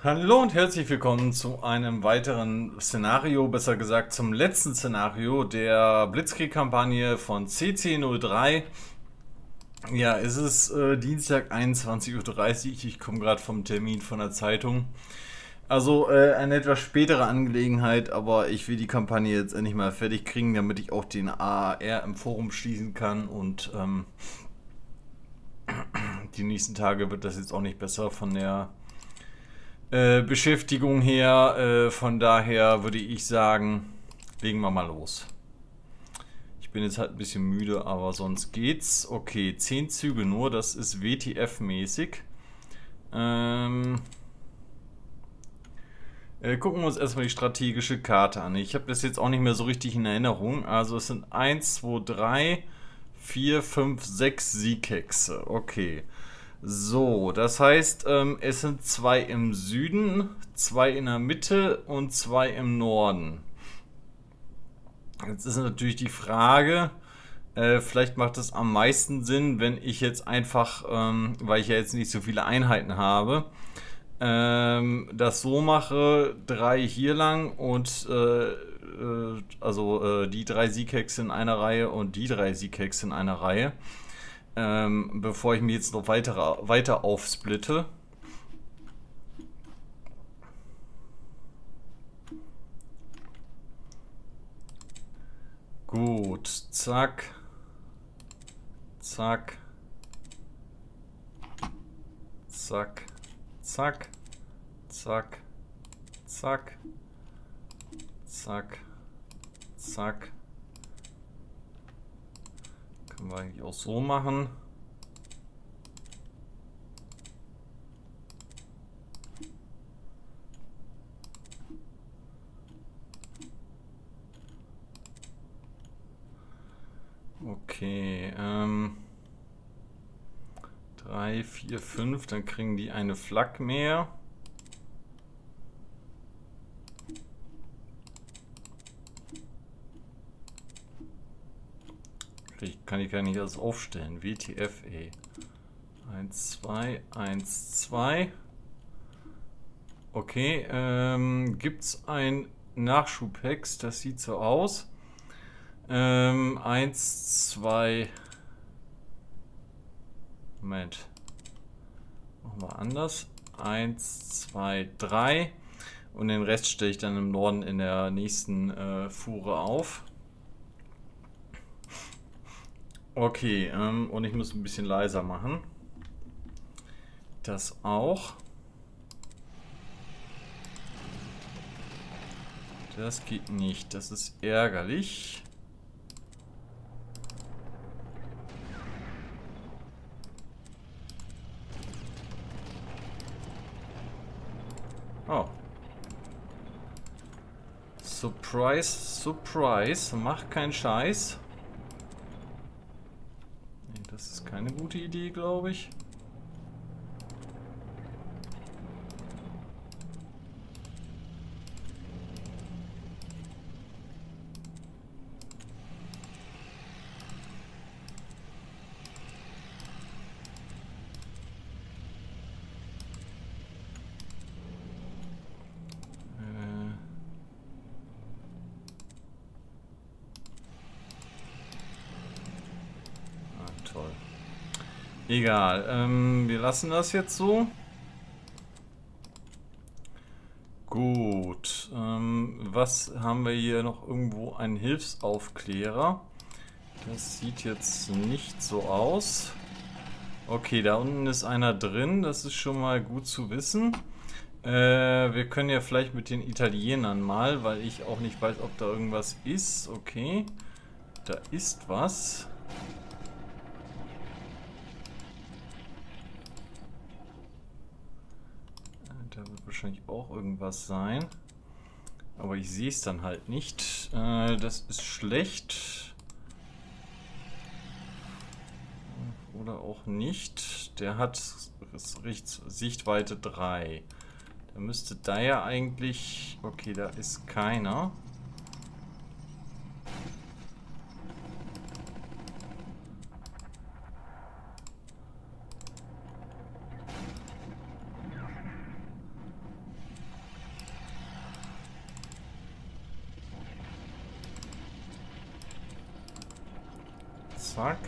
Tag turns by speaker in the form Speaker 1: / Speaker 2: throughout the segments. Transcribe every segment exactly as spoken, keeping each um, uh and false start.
Speaker 1: Hallo und herzlich willkommen zu einem weiteren Szenario, besser gesagt zum letzten Szenario der Blitzkrieg-Kampagne von C C null drei. Ja, es ist äh, Dienstag einundzwanzig Uhr dreißig, ich komme gerade vom Termin von der Zeitung. Also äh, eine etwas spätere Angelegenheit, aber ich will die Kampagne jetzt endlich mal fertig kriegen, damit ich auch den A A R im Forum schließen kann und ähm, die nächsten Tage wird das jetzt auch nicht besser von der Äh, Beschäftigung her. Äh, von daher würde ich sagen, legen wir mal los. Ich bin jetzt halt ein bisschen müde, aber sonst geht's. Okay, zehn Züge nur, das ist W T F-mäßig. Ähm, äh, gucken wir uns erstmal die strategische Karte an. Ich habe das jetzt auch nicht mehr so richtig in Erinnerung. Also es sind eins, zwei, drei, vier, fünf, sechs Sieghexe. Okay. So, das heißt, ähm, es sind zwei im Süden, zwei in der Mitte und zwei im Norden. Jetzt ist natürlich die Frage, äh, vielleicht macht es am meisten Sinn, wenn ich jetzt einfach, ähm, weil ich ja jetzt nicht so viele Einheiten habe, ähm, das so mache, drei hier lang und äh, äh, also äh, die drei Sieghexe in einer Reihe und die drei Sieghexe in einer Reihe. Ähm, bevor ich mich jetzt noch weiter, weiter aufsplitte. Gut, zack, zack, zack, zack, zack, zack, zack, zack. Können wir eigentlich auch so machen. Okay, ähm, drei, vier, fünf, dann kriegen die eine Flak mehr. Ich kann ich gar nicht alles aufstellen. W T F, ey. eins, zwei, eins, zwei. Okay, ähm, gibt es ein Nachschubhex? Das sieht so aus. Ähm, eins, zwei. Moment. Machen wir anders. eins, zwei, drei. Und den Rest stelle ich dann im Norden in der nächsten äh, Fuhre auf. Okay, ähm, und ich muss ein bisschen leiser machen. Das auch. Das geht nicht. Das ist ärgerlich. Oh. Surprise, surprise. Mach keinen Scheiß. Nee, das ist keine gute Idee, glaube ich. Egal, ähm, wir lassen das jetzt so. Gut, ähm, was haben wir hier noch irgendwo? Einen Hilfsaufklärer. Das sieht jetzt nicht so aus. Okay, da unten ist einer drin, das ist schon mal gut zu wissen. Äh, wir können ja vielleicht mit den Italienern mal, weil ich auch nicht weiß, ob da irgendwas ist. Okay, da ist was. Da wird wahrscheinlich auch irgendwas sein. Aber ich sehe es dann halt nicht. Äh, das ist schlecht. Oder auch nicht. Der hat Sichtweite drei. Da müsste da ja eigentlich... Okay, da ist keiner. Zack.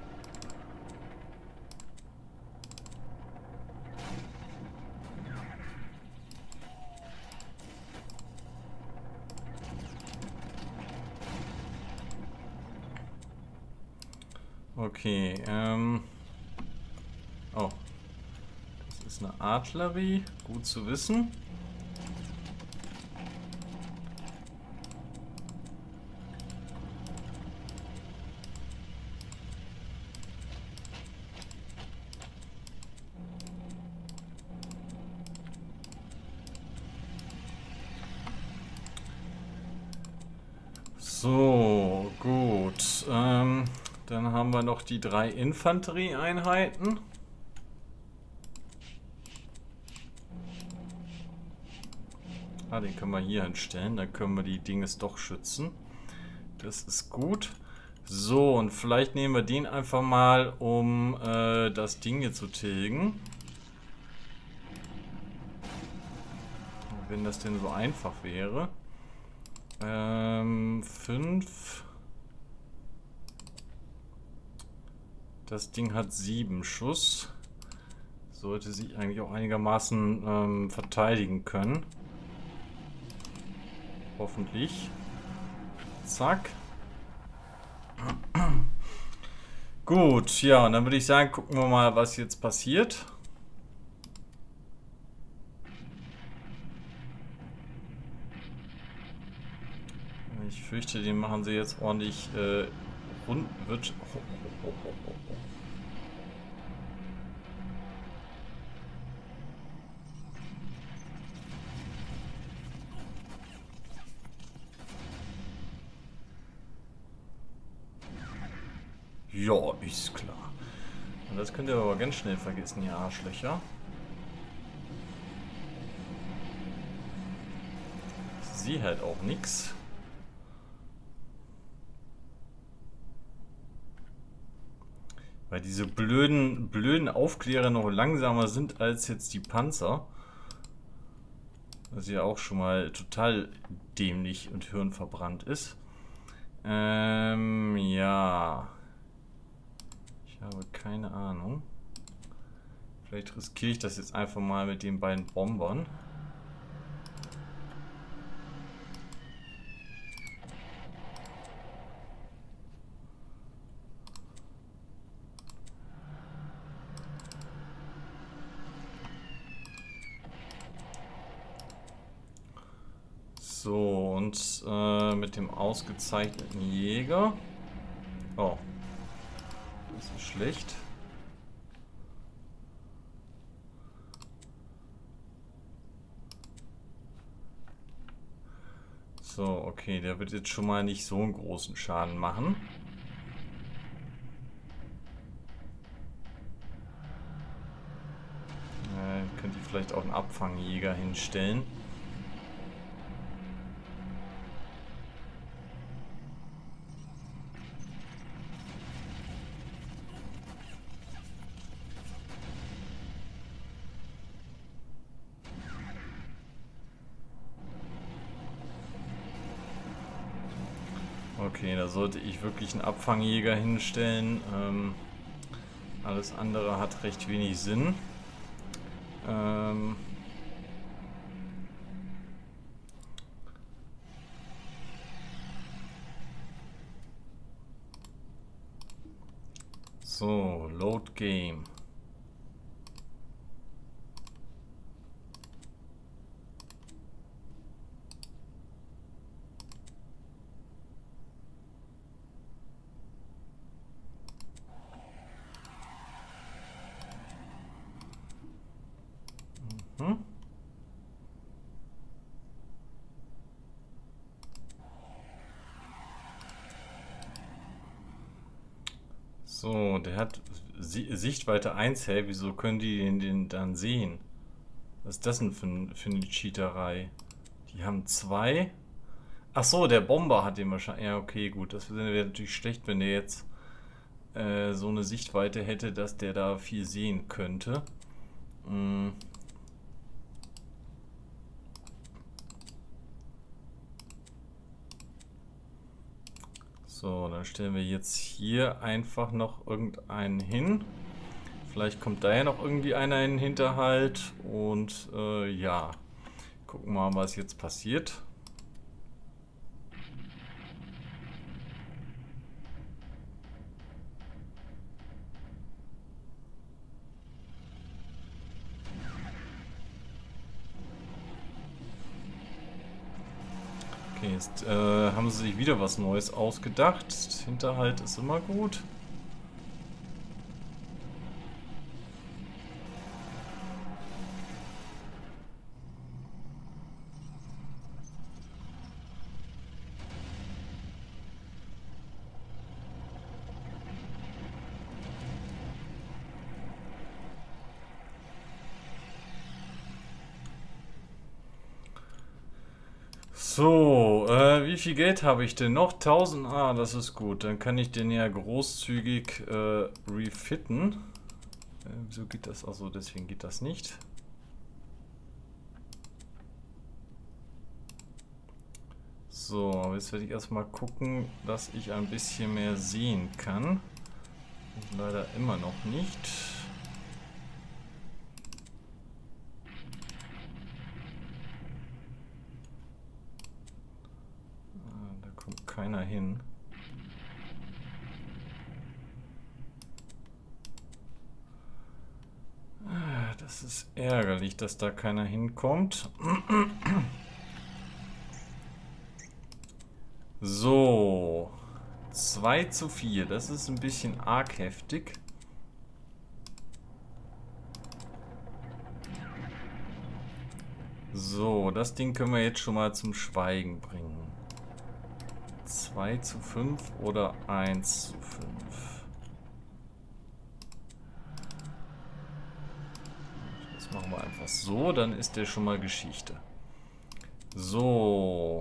Speaker 1: Okay, ähm... oh. Das ist eine Artillerie. Gut zu wissen. So, gut. Ähm, dann haben wir noch die drei Infanterieeinheiten. Ah, den können wir hier hinstellen. Dann können wir die Dinges doch schützen. Das ist gut. So, und vielleicht nehmen wir den einfach mal, um äh, das Ding hier zu tilgen. Wenn das denn so einfach wäre. Ähm, fünf. Das Ding hat sieben Schuss. Sollte sich eigentlich auch einigermaßen ähm, verteidigen können. Hoffentlich. Zack. Gut, ja, und dann würde ich sagen, gucken wir mal, was jetzt passiert. Ich fürchte, den machen sie jetzt ordentlich äh, rund. Wird. Oh, oh, oh, oh, oh. Ja, ist klar. Und das könnt ihr aber ganz schnell vergessen, ihr Arschlöcher. Sie halt auch nix. Weil diese blöden, blöden Aufklärer noch langsamer sind als jetzt die Panzer. Was ja auch schon mal total dämlich und hirnverbrannt ist. Ähm, ja. Ich habe keine Ahnung. Vielleicht riskiere ich das jetzt einfach mal mit den beiden Bombern. So, und äh, mit dem ausgezeichneten Jäger. Oh. Das ist schlecht. So, okay, der wird jetzt schon mal nicht so einen großen Schaden machen. Äh, könnte ich vielleicht auch einen Abfangjäger hinstellen. Okay, da sollte ich wirklich einen Abfangjäger hinstellen. Ähm, alles andere hat recht wenig Sinn. Ähm so, Load Game. Hm? So, der hat Sichtweite eins, hey, wieso können die den, den dann sehen? Was ist das denn für, für eine Cheaterei? Die haben zwei. Ach so, der Bomber hat den wahrscheinlich. Ja, okay, gut. Das wäre natürlich schlecht, wenn der jetzt äh, so eine Sichtweite hätte, dass der da viel sehen könnte. Hm. So, dann stellen wir jetzt hier einfach noch irgendeinen hin. Vielleicht kommt da ja noch irgendwie einer in den Hinterhalt. Und äh, ja, gucken wir mal, was jetzt passiert. Okay, jetzt äh, haben sie sich wieder was Neues ausgedacht. Hinterhalt ist immer gut. So, äh, wie viel Geld habe ich denn noch? tausend? Ah, das ist gut. Dann kann ich den ja großzügig äh, refitten. Äh, wieso geht das? Also deswegen geht das nicht. So, jetzt werde ich erstmal gucken, dass ich ein bisschen mehr sehen kann. Leider immer noch nicht. Keiner hin. Das ist ärgerlich, dass da keiner hinkommt. So. zwei zu vier. Das ist ein bisschen arg heftig. So, das Ding können wir jetzt schon mal zum Schweigen bringen. zwei zu fünf oder eins zu fünf. Das machen wir einfach so, dann ist der schon mal Geschichte. So.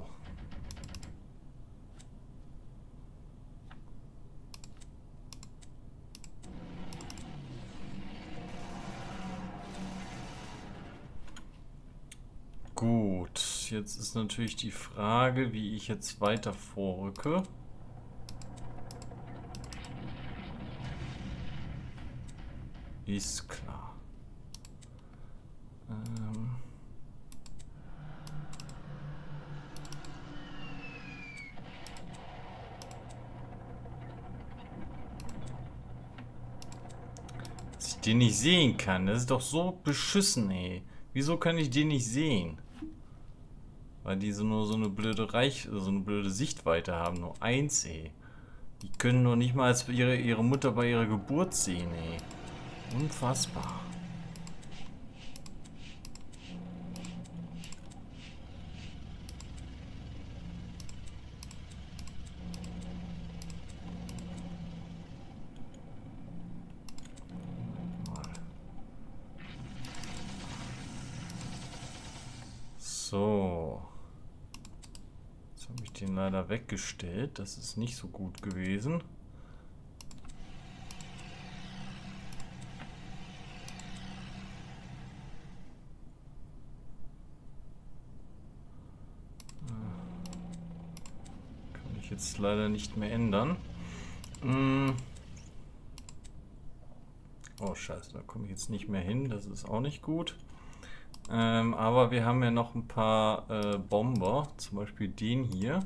Speaker 1: Gut, jetzt ist natürlich die Frage, wie ich jetzt weiter vorrücke. Ist klar. Ähm Dass ich den nicht sehen kann, das ist doch so beschissen, ey. Wieso kann ich den nicht sehen? Weil die so nur so eine blöde Reich, so eine blöde Sichtweite haben, nur eins, ey. Die können nur nicht mal als ihre, ihre Mutter bei ihrer Geburt sehen, ey. Unfassbar. So. Jetzt habe ich den leider weggestellt. Das ist nicht so gut gewesen. Kann ich jetzt leider nicht mehr ändern. Oh scheiße, da komme ich jetzt nicht mehr hin. Das ist auch nicht gut. Ähm, aber wir haben ja noch ein paar äh, Bomber, zum Beispiel den hier.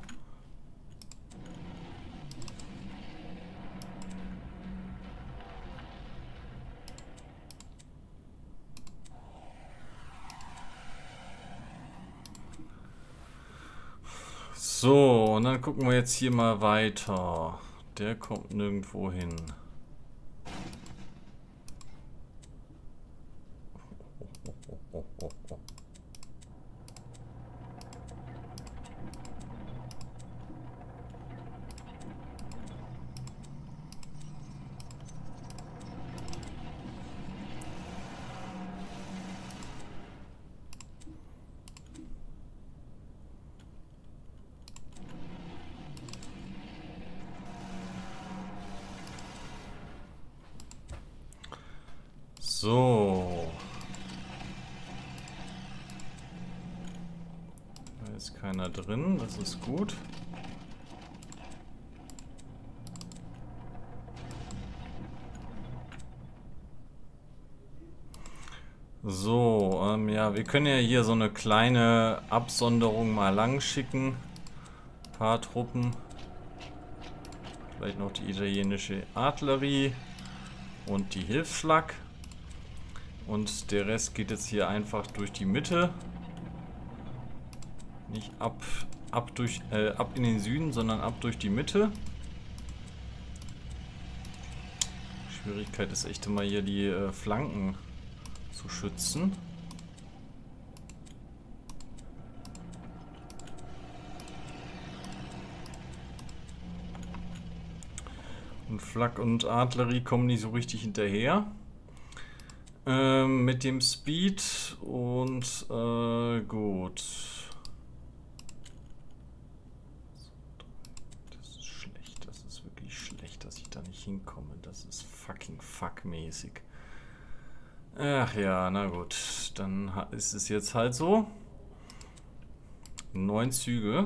Speaker 1: So, und dann gucken wir jetzt hier mal weiter. Der kommt nirgendwo hin. Oh, oh, oh. So. Da ist keiner drin, das ist gut. So, ähm, ja, wir können ja hier so eine kleine Absonderung mal lang schicken. Ein paar Truppen. Vielleicht noch die italienische Artillerie und die Hilfsflak. Und der Rest geht jetzt hier einfach durch die Mitte. Nicht ab, ab, durch, äh, ab in den Süden, sondern ab durch die Mitte. Schwierigkeit ist echt immer hier die äh, Flanken zu schützen. Und Flak und Artillerie kommen nicht so richtig hinterher. Ähm, mit dem Speed und äh, gut. Das ist schlecht, das ist wirklich schlecht, dass ich da nicht hinkomme. Das ist fucking fuckmäßig. Ach ja, na gut, dann ist es jetzt halt so. Neun Züge.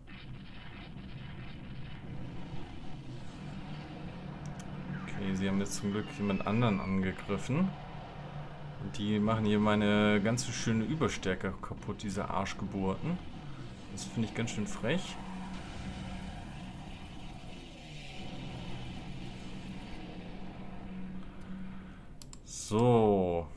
Speaker 1: Okay, sie haben jetzt zum Glück jemand anderen angegriffen. Und die machen hier meine ganze schöne Überstärke kaputt, diese Arschgeburten. Das finde ich ganz schön frech. So.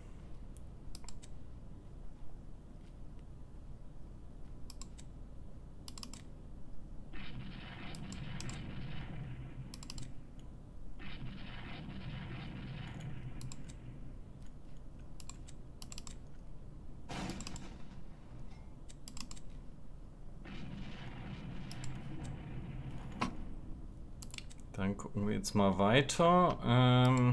Speaker 1: Dann gucken wir jetzt mal weiter. Ähm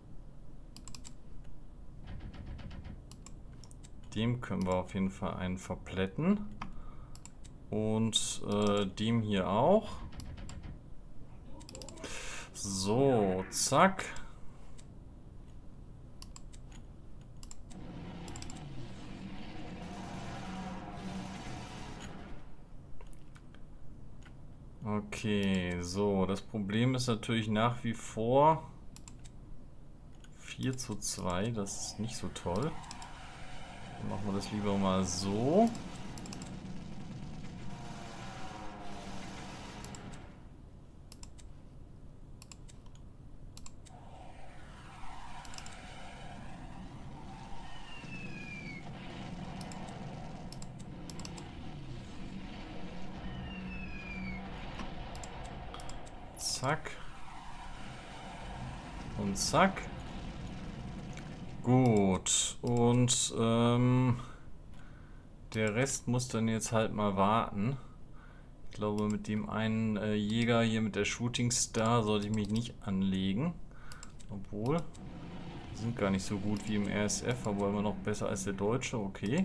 Speaker 1: Dem können wir auf jeden Fall einen verplätten. Und äh, dem hier auch. So, zack. Okay, so, das Problem ist natürlich nach wie vor vier zu zwei, das ist nicht so toll. Dann machen wir das lieber mal so. Zack. Und zack. Gut. Und ähm, der Rest muss dann jetzt halt mal warten. Ich glaube, mit dem einen äh, Jäger hier mit der Shooting Star sollte ich mich nicht anlegen. Obwohl, die sind gar nicht so gut wie im R S F, aber immer noch besser als der Deutsche. Okay.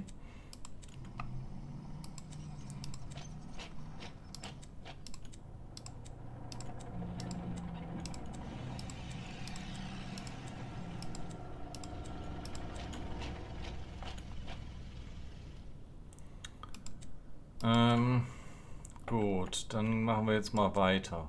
Speaker 1: Ähm, gut, dann machen wir jetzt mal weiter.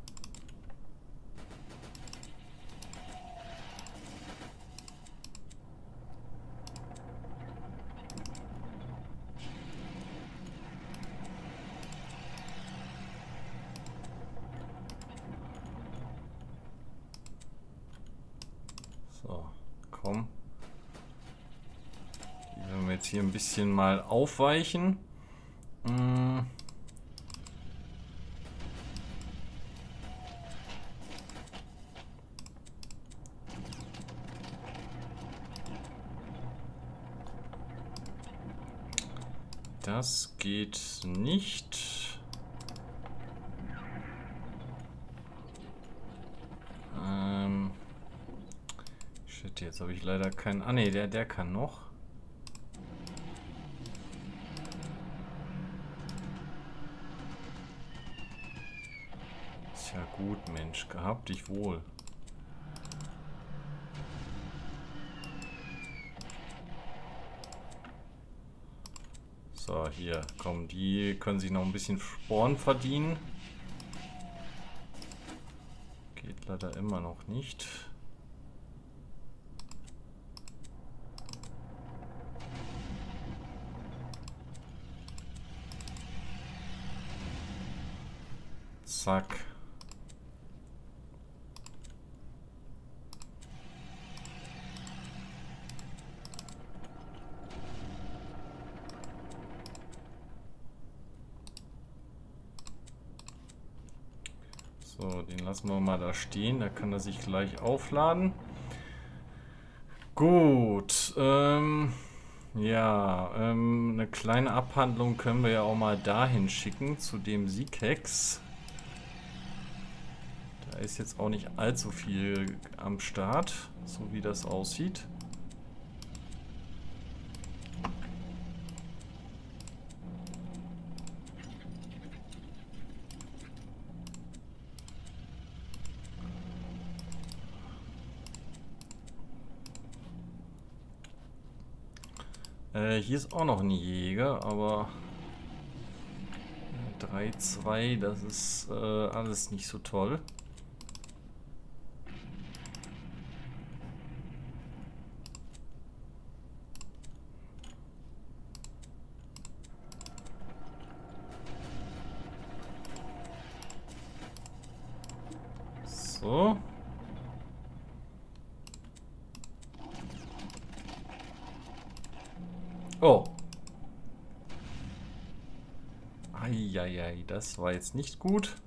Speaker 1: So, komm. Die werden wir jetzt hier ein bisschen mal aufweichen. Das geht nicht. Ähm. Shit, jetzt habe ich leider keinen. Ah ne, der, der kann noch. Ist ja gut, Mensch. Gehabt dich wohl. So, hier, komm, die können sich noch ein bisschen Sporen verdienen. Geht leider immer noch nicht. Zack. So, den lassen wir mal da stehen. Da kann er sich gleich aufladen. Gut. Ähm, ja, ähm, eine kleine Abhandlung können wir ja auch mal dahin schicken, zu dem Seekex. Da ist jetzt auch nicht allzu viel am Start, so wie das aussieht. Äh, hier ist auch noch ein Jäger, aber drei zwei, das ist äh, alles nicht so toll. So. Oh. Eieiei, das war jetzt nicht gut.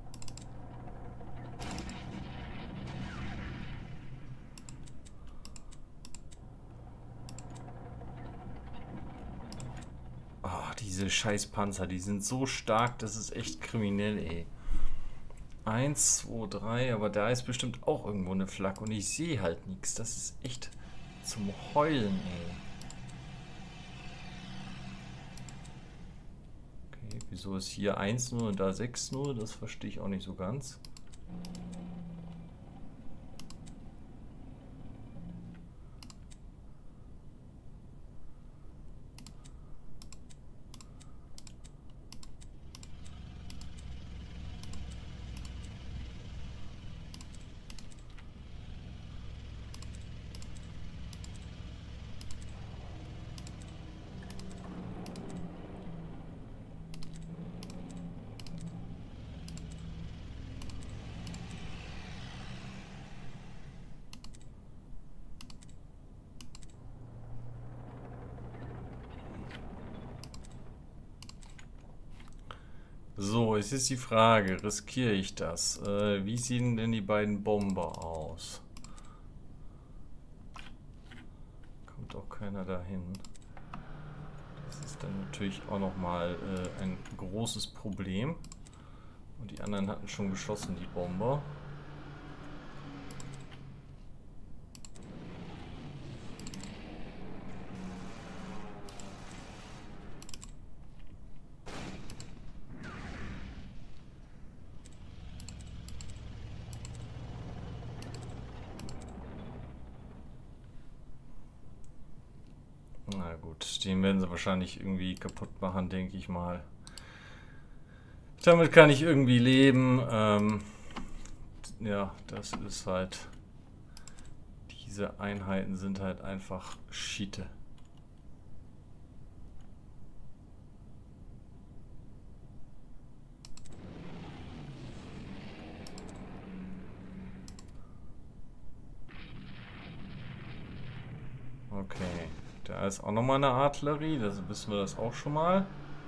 Speaker 1: Oh, diese Scheißpanzer, die sind so stark, das ist echt kriminell, ey. eins, zwei, drei, aber da ist bestimmt auch irgendwo eine Flak und ich sehe halt nichts. Das ist echt zum Heulen, ey. Okay, wieso ist hier eins nur und da sechs nur? Das verstehe ich auch nicht so ganz. So, jetzt ist die Frage, riskiere ich das? Äh, wie sehen denn die beiden Bomber aus? Kommt auch keiner dahin. Das ist dann natürlich auch nochmal äh, ein großes Problem. Und die anderen hatten schon geschossen, die Bomber. Na gut, den werden sie wahrscheinlich irgendwie kaputt machen, denke ich mal. Damit kann ich irgendwie leben. Ähm, ja, das ist halt... Diese Einheiten sind halt einfach Schiete. Okay. Da ist auch nochmal eine Artillerie, also wissen wir das auch schon mal.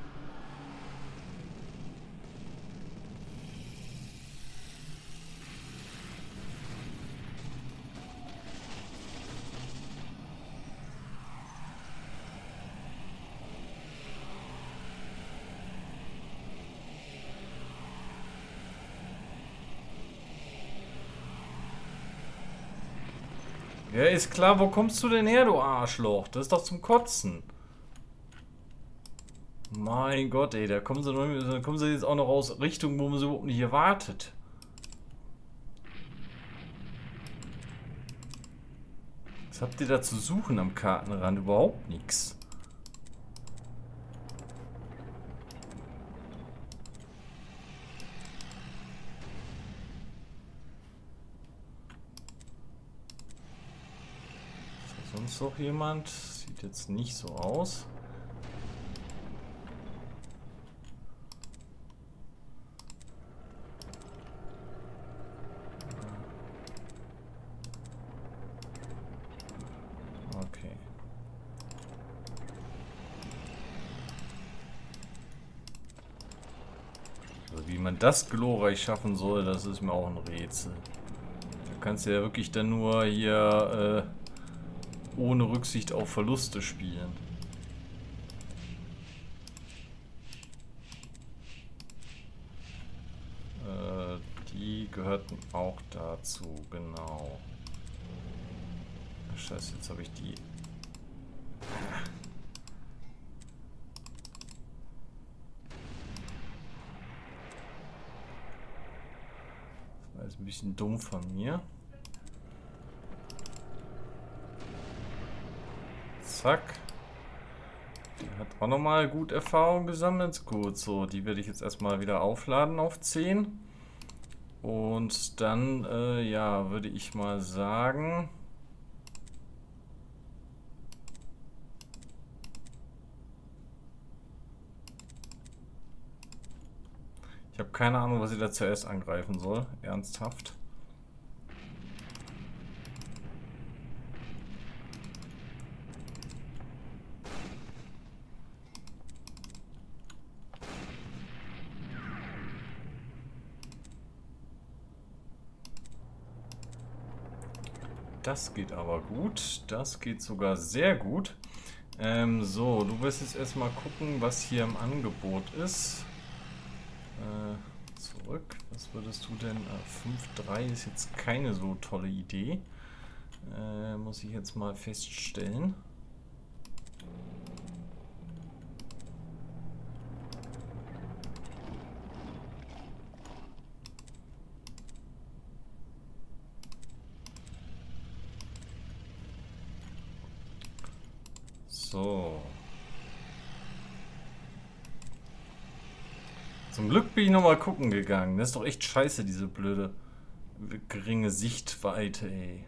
Speaker 1: Ja, ist klar, wo kommst du denn her, du Arschloch? Das ist doch zum Kotzen. Mein Gott, ey, da kommen sie, noch, da kommen sie jetzt auch noch aus Richtung, wo man so überhaupt nicht erwartet. Was habt ihr da zu suchen am Kartenrand? Überhaupt nichts. Ist da sonst noch jemand? Sieht jetzt nicht so aus. wie man das glorreich schaffen soll, das ist mir auch ein Rätsel. Da kannst du ja wirklich dann nur hier äh, ohne Rücksicht auf Verluste spielen. Äh, die gehörten auch dazu, genau. Scheiße, jetzt habe ich die... Das war jetzt ein bisschen dumm von mir. Zack. Der hat auch nochmal gut Erfahrung gesammelt. Gut, so, die werde ich jetzt erstmal wieder aufladen auf zehn. Und dann, äh, ja, würde ich mal sagen... Ich habe keine Ahnung, was ich da zuerst angreifen soll. Ernsthaft. Das geht aber gut. Das geht sogar sehr gut. Ähm, so, du wirst jetzt erstmal gucken, was hier im Angebot ist. Äh, zurück. Was würdest du denn? Äh, fünf drei ist jetzt keine so tolle Idee. Äh, muss ich jetzt mal feststellen. So. Zum Glück bin ich nochmal gucken gegangen. Das ist doch echt scheiße, diese blöde geringe Sichtweite, ey.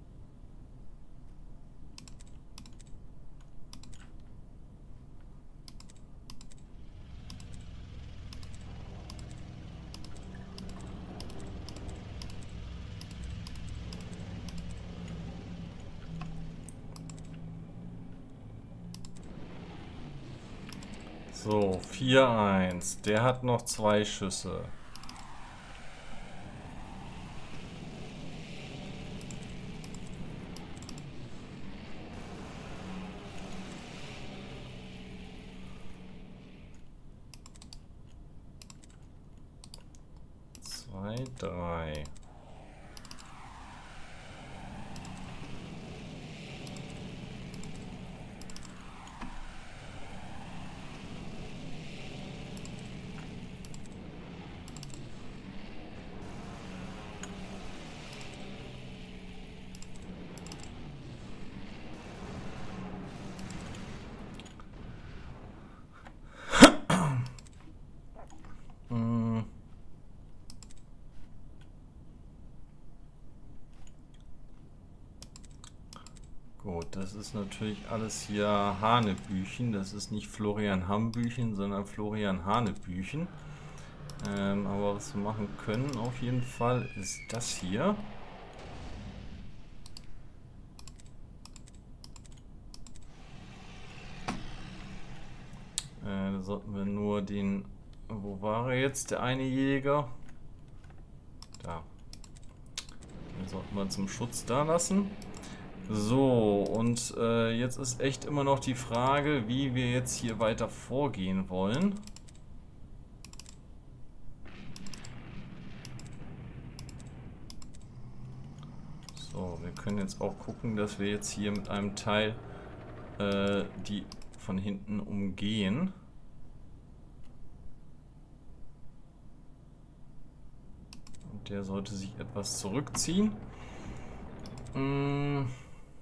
Speaker 1: So, vier eins. Der hat noch zwei Schüsse. Zwei, drei. Gut, das ist natürlich alles hier Hanebüchen. Das ist nicht Florian Hambüchen, sondern Florian Hanebüchen. Ähm, aber was wir machen können auf jeden Fall ist das hier. Äh, da sollten wir nur den... Wo war er jetzt, der eine Jäger? Da. Den sollten wir zum Schutz da lassen. So, und äh, jetzt ist echt immer noch die Frage, wie wir jetzt hier weiter vorgehen wollen. So, wir können jetzt auch gucken, dass wir jetzt hier mit einem Teil äh, die von hinten umgehen. Und der sollte sich etwas zurückziehen. Mmh.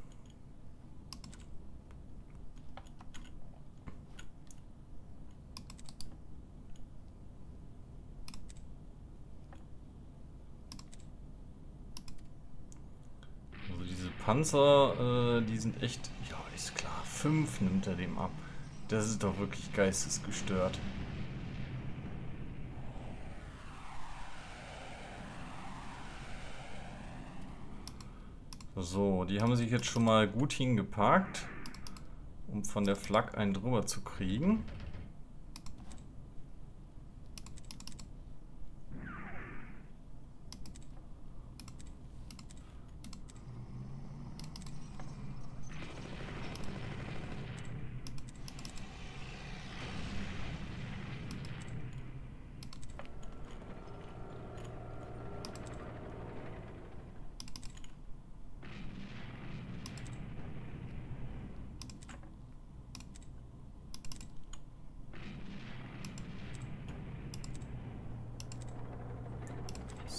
Speaker 1: Panzer, äh, die sind echt... Ja, ist klar. fünf nimmt er dem ab. Das ist doch wirklich geistesgestört. So, die haben sich jetzt schon mal gut hingeparkt, um von der Flak einen drüber zu kriegen.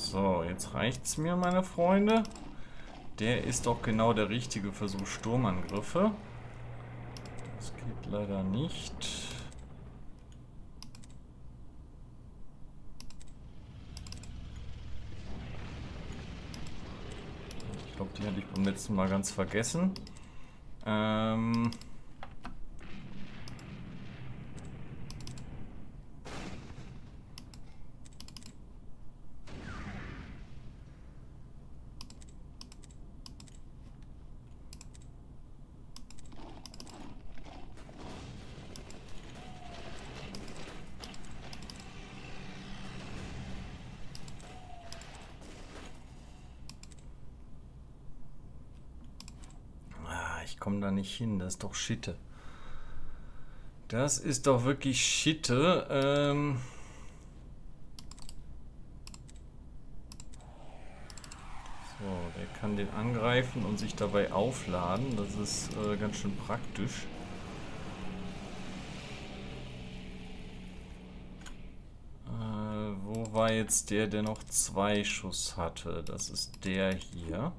Speaker 1: So, jetzt reicht's mir, meine Freunde. Der ist doch genau der richtige für so Sturmangriffe. Das geht leider nicht. Ich glaube, die hatte ich beim letzten Mal ganz vergessen. Ähm... Ich komme da nicht hin, das ist doch Schitte. Das ist doch wirklich Schitte. Ähm so, der kann den angreifen und sich dabei aufladen. Das ist äh, ganz schön praktisch. Äh, wo war jetzt der, der noch zwei Schuss hatte? Das ist der hier.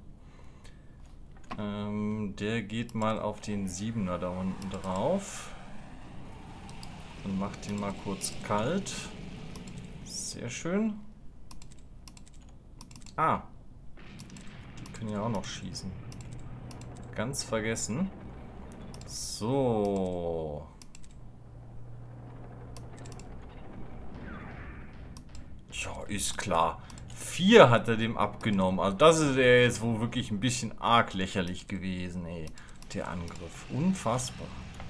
Speaker 1: Ähm, der geht mal auf den Siebener da unten drauf. Und macht ihn mal kurz kalt. Sehr schön. Ah. Die können ja auch noch schießen. Ganz vergessen. So. Ja, ist klar. Vier hat er dem abgenommen. Also das ist ja jetzt wohl wirklich ein bisschen arg lächerlich gewesen, ey. Der Angriff. Unfassbar.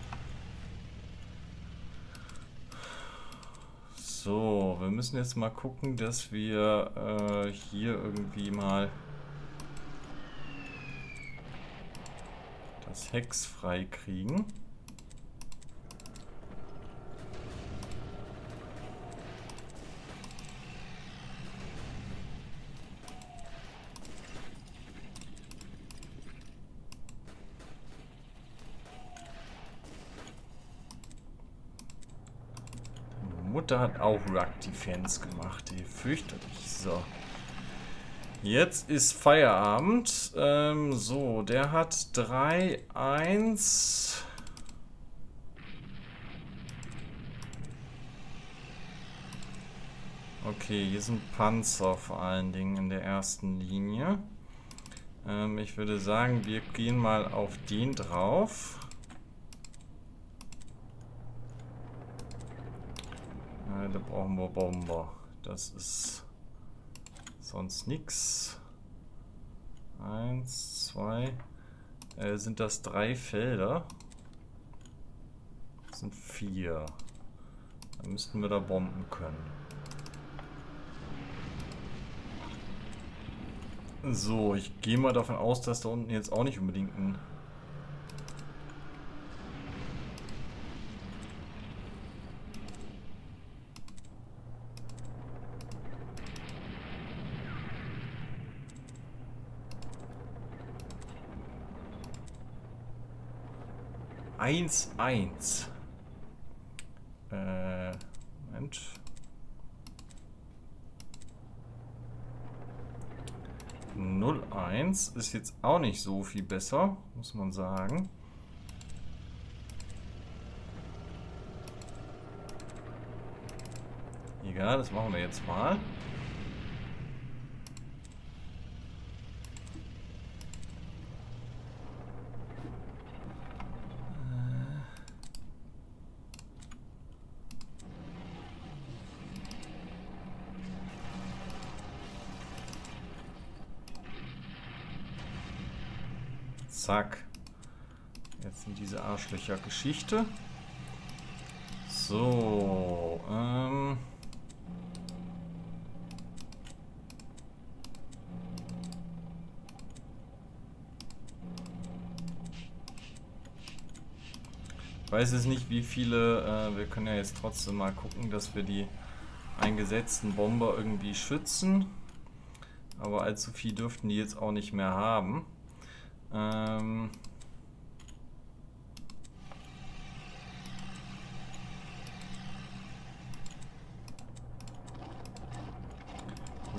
Speaker 1: So, wir müssen jetzt mal gucken, dass wir äh, hier irgendwie mal das Hex frei kriegen. Mutter hat auch Rug Defense gemacht, ey, fürchterlich. So. Jetzt ist Feierabend. Ähm, so, der hat drei, eins. Okay, hier sind Panzer vor allen Dingen in der ersten Linie. Ähm, ich würde sagen, wir gehen mal auf den drauf. Da brauchen wir Bomber. Das ist sonst nichts. Eins, zwei. Äh, sind das drei Felder? Das sind vier. Dann müssten wir da bomben können. So, ich gehe mal davon aus, dass da unten jetzt auch nicht unbedingt ein... eins, eins. Äh, Moment. null, eins ist jetzt auch nicht so viel besser, muss man sagen. Egal, das machen wir jetzt mal. Zack. Jetzt sind diese Arschlöcher Geschichte. So, ähm... ich weiß jetzt nicht, wie viele... Äh, wir können ja jetzt trotzdem mal gucken, dass wir die eingesetzten Bomber irgendwie schützen. Aber allzu viel dürften die jetzt auch nicht mehr haben. Ähm...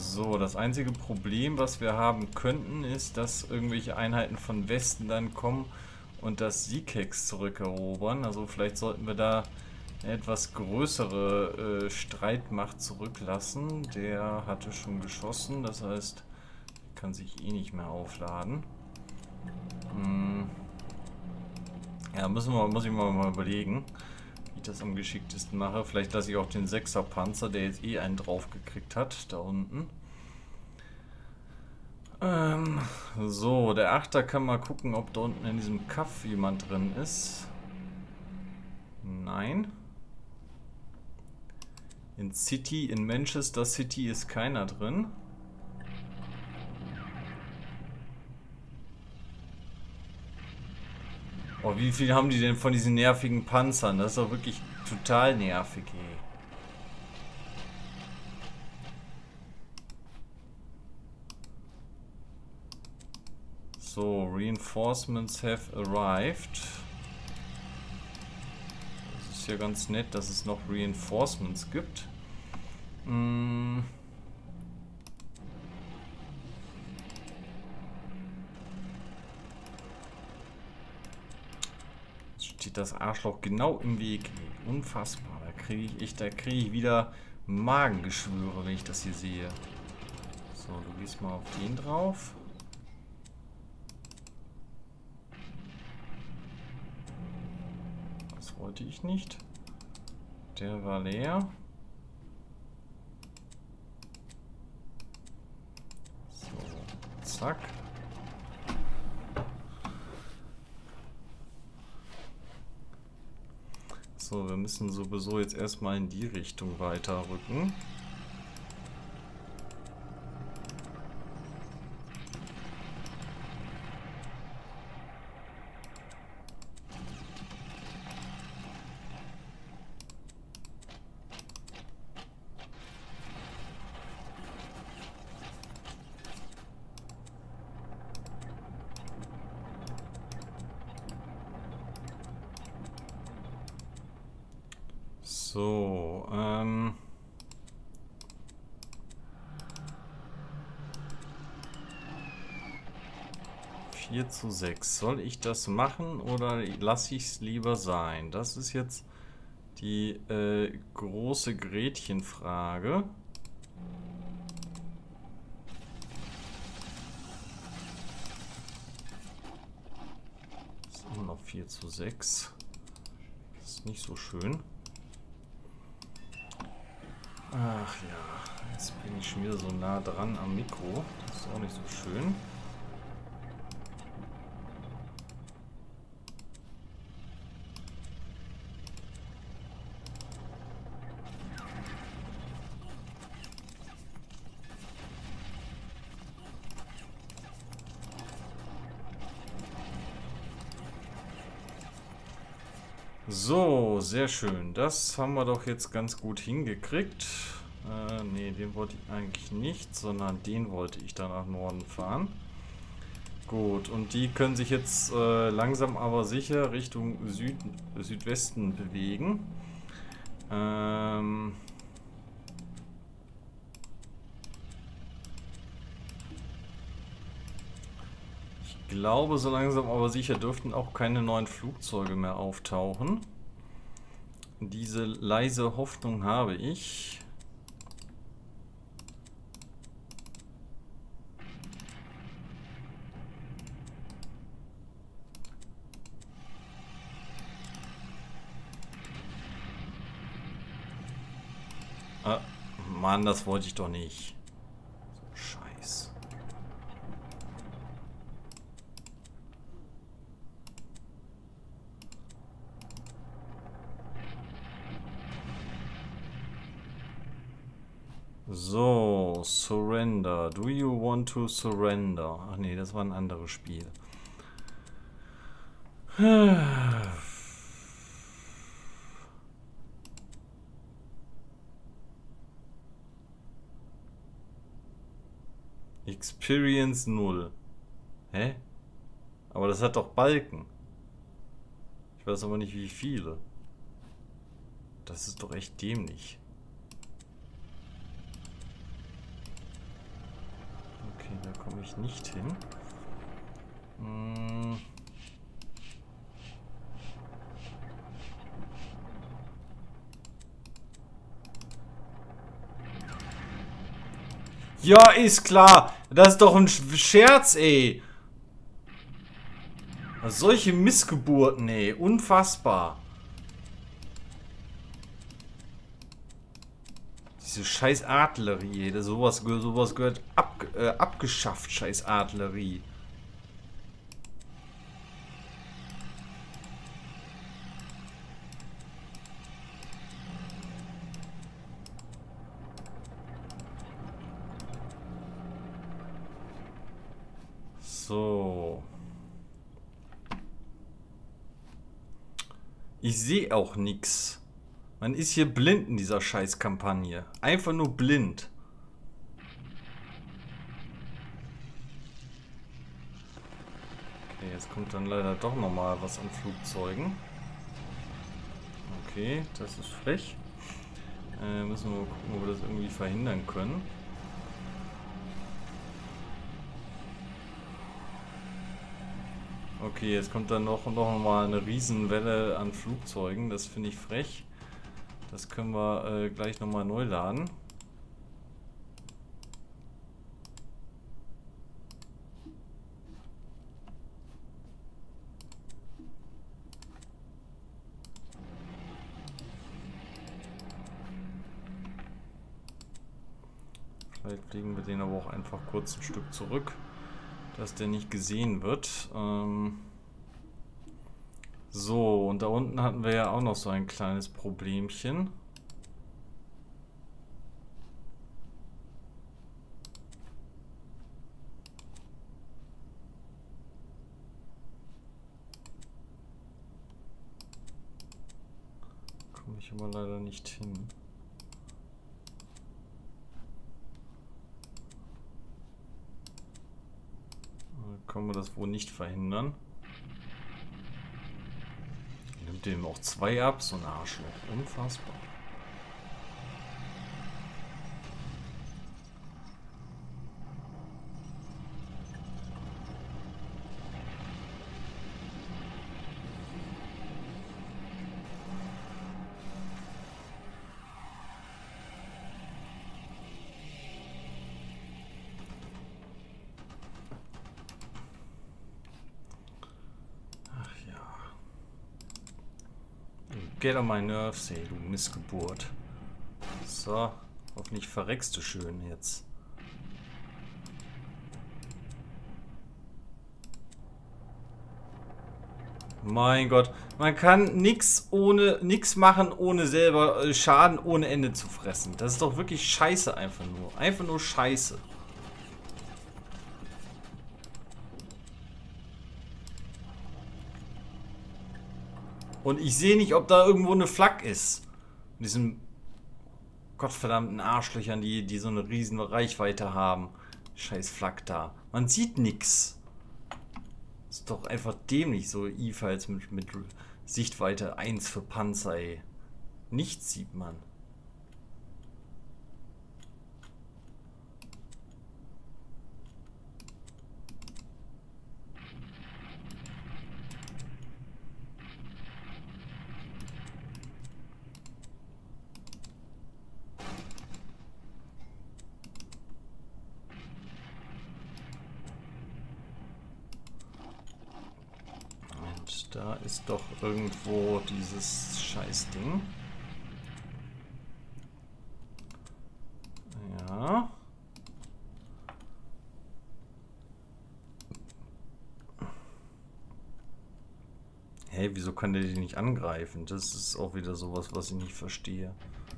Speaker 1: So, das einzige Problem, was wir haben könnten, ist, dass irgendwelche Einheiten von Westen dann kommen und das Seekex zurückerobern. Also vielleicht sollten wir da eine etwas größere äh, Streitmacht zurücklassen. Der hatte schon geschossen, das heißt, kann sich eh nicht mehr aufladen. Hm. Ja, müssen wir, muss ich mal, mal überlegen, wie ich das am geschicktesten mache. Vielleicht lasse ich auch den sechser Panzer, der jetzt eh einen drauf gekriegt hat, da unten. Ähm, so, der achter kann mal gucken, ob da unten in diesem Kaff jemand drin ist. Nein. In City, in Manchester City ist keiner drin. Oh, wie viel haben die denn von diesen nervigen Panzern? Das ist doch wirklich total nervig, ey. So, Reinforcements have arrived. Das ist ja ganz nett, dass es noch Reinforcements gibt. Hm. Steht das Arschloch genau im Weg. Unfassbar. Da kriege ich echt, da kriege ich wieder Magengeschwüre, wenn ich das hier sehe. So, du gehst mal auf den drauf. Das wollte ich nicht. Der war leer. So, zack. So, wir müssen sowieso jetzt erstmal in die Richtung weiterrücken. So, ähm... vier zu sechs. Soll ich das machen oder lasse ich es lieber sein? Das ist jetzt die äh, große Gretchenfrage. Das ist immer noch vier zu sechs. Das ist nicht so schön. Ach ja, jetzt bin ich schon wieder so nah dran am Mikro. Das ist auch nicht so schön. So, sehr schön. Das haben wir doch jetzt ganz gut hingekriegt. Äh, nee, den wollte ich eigentlich nicht, sondern den wollte ich dann nach Norden fahren. Gut, und die können sich jetzt äh, langsam aber sicher Richtung Süd Südwesten bewegen. Ähm... Ich glaube, so langsam aber sicher dürften auch keine neuen Flugzeuge mehr auftauchen. Diese leise Hoffnung habe ich. Ah, Mann, das wollte ich doch nicht. So Scheiß. So, surrender. Do you want to surrender? Ach nee, das war ein anderes Spiel. Experience null. Hä? Aber das hat doch Balken. Ich weiß aber nicht wie viele. Das ist doch echt dämlich. da komme ich nicht hin. Hm. Ja, ist klar. Das ist doch ein Scherz, ey. Solche Missgeburten, ey. Unfassbar. Diese scheiß Artillerie, ey. Sowas, sowas gehört ab, äh, abgeschafft, scheiß Artillerie. So. Ich sehe auch nichts. Man ist hier blind in dieser Scheißkampagne. Einfach nur blind. Okay, jetzt kommt dann leider doch nochmal was an Flugzeugen. Okay, das ist frech. Äh, müssen wir mal gucken, ob wir das irgendwie verhindern können. Okay, jetzt kommt dann noch, noch mal eine Riesenwelle an Flugzeugen. Das finde ich frech. Das können wir äh, gleich nochmal neu laden. Vielleicht fliegen wir den aber auch einfach kurz ein Stück zurück, dass der nicht gesehen wird. Ähm so, und da unten hatten wir ja auch noch so ein kleines Problemchen. Komme ich aber leider nicht hin. Können wir das wohl nicht verhindern. Nimmt dem auch zwei ab, so ein Arschloch. Unfassbar. Get on my nerves, ey, du Missgeburt. So, hoffentlich verreckst du schön jetzt. Mein Gott, man kann nix ohne nix machen, ohne selber Schaden ohne Ende zu fressen. Das ist doch wirklich scheiße einfach nur. Einfach nur scheiße. Und ich sehe nicht, ob da irgendwo eine Flak ist. Mit diesen gottverdammten Arschlöchern, die, die so eine riesen Reichweite haben. Scheiß Flak da. Man sieht nix. Ist doch einfach dämlich, so I F A jetzt mit, mit Sichtweite eins für Panzer, ey. Nichts sieht man. Da ist doch irgendwo dieses Scheißding. Ja. Hey, wieso kann der die nicht angreifen? Das ist auch wieder sowas, was ich nicht verstehe.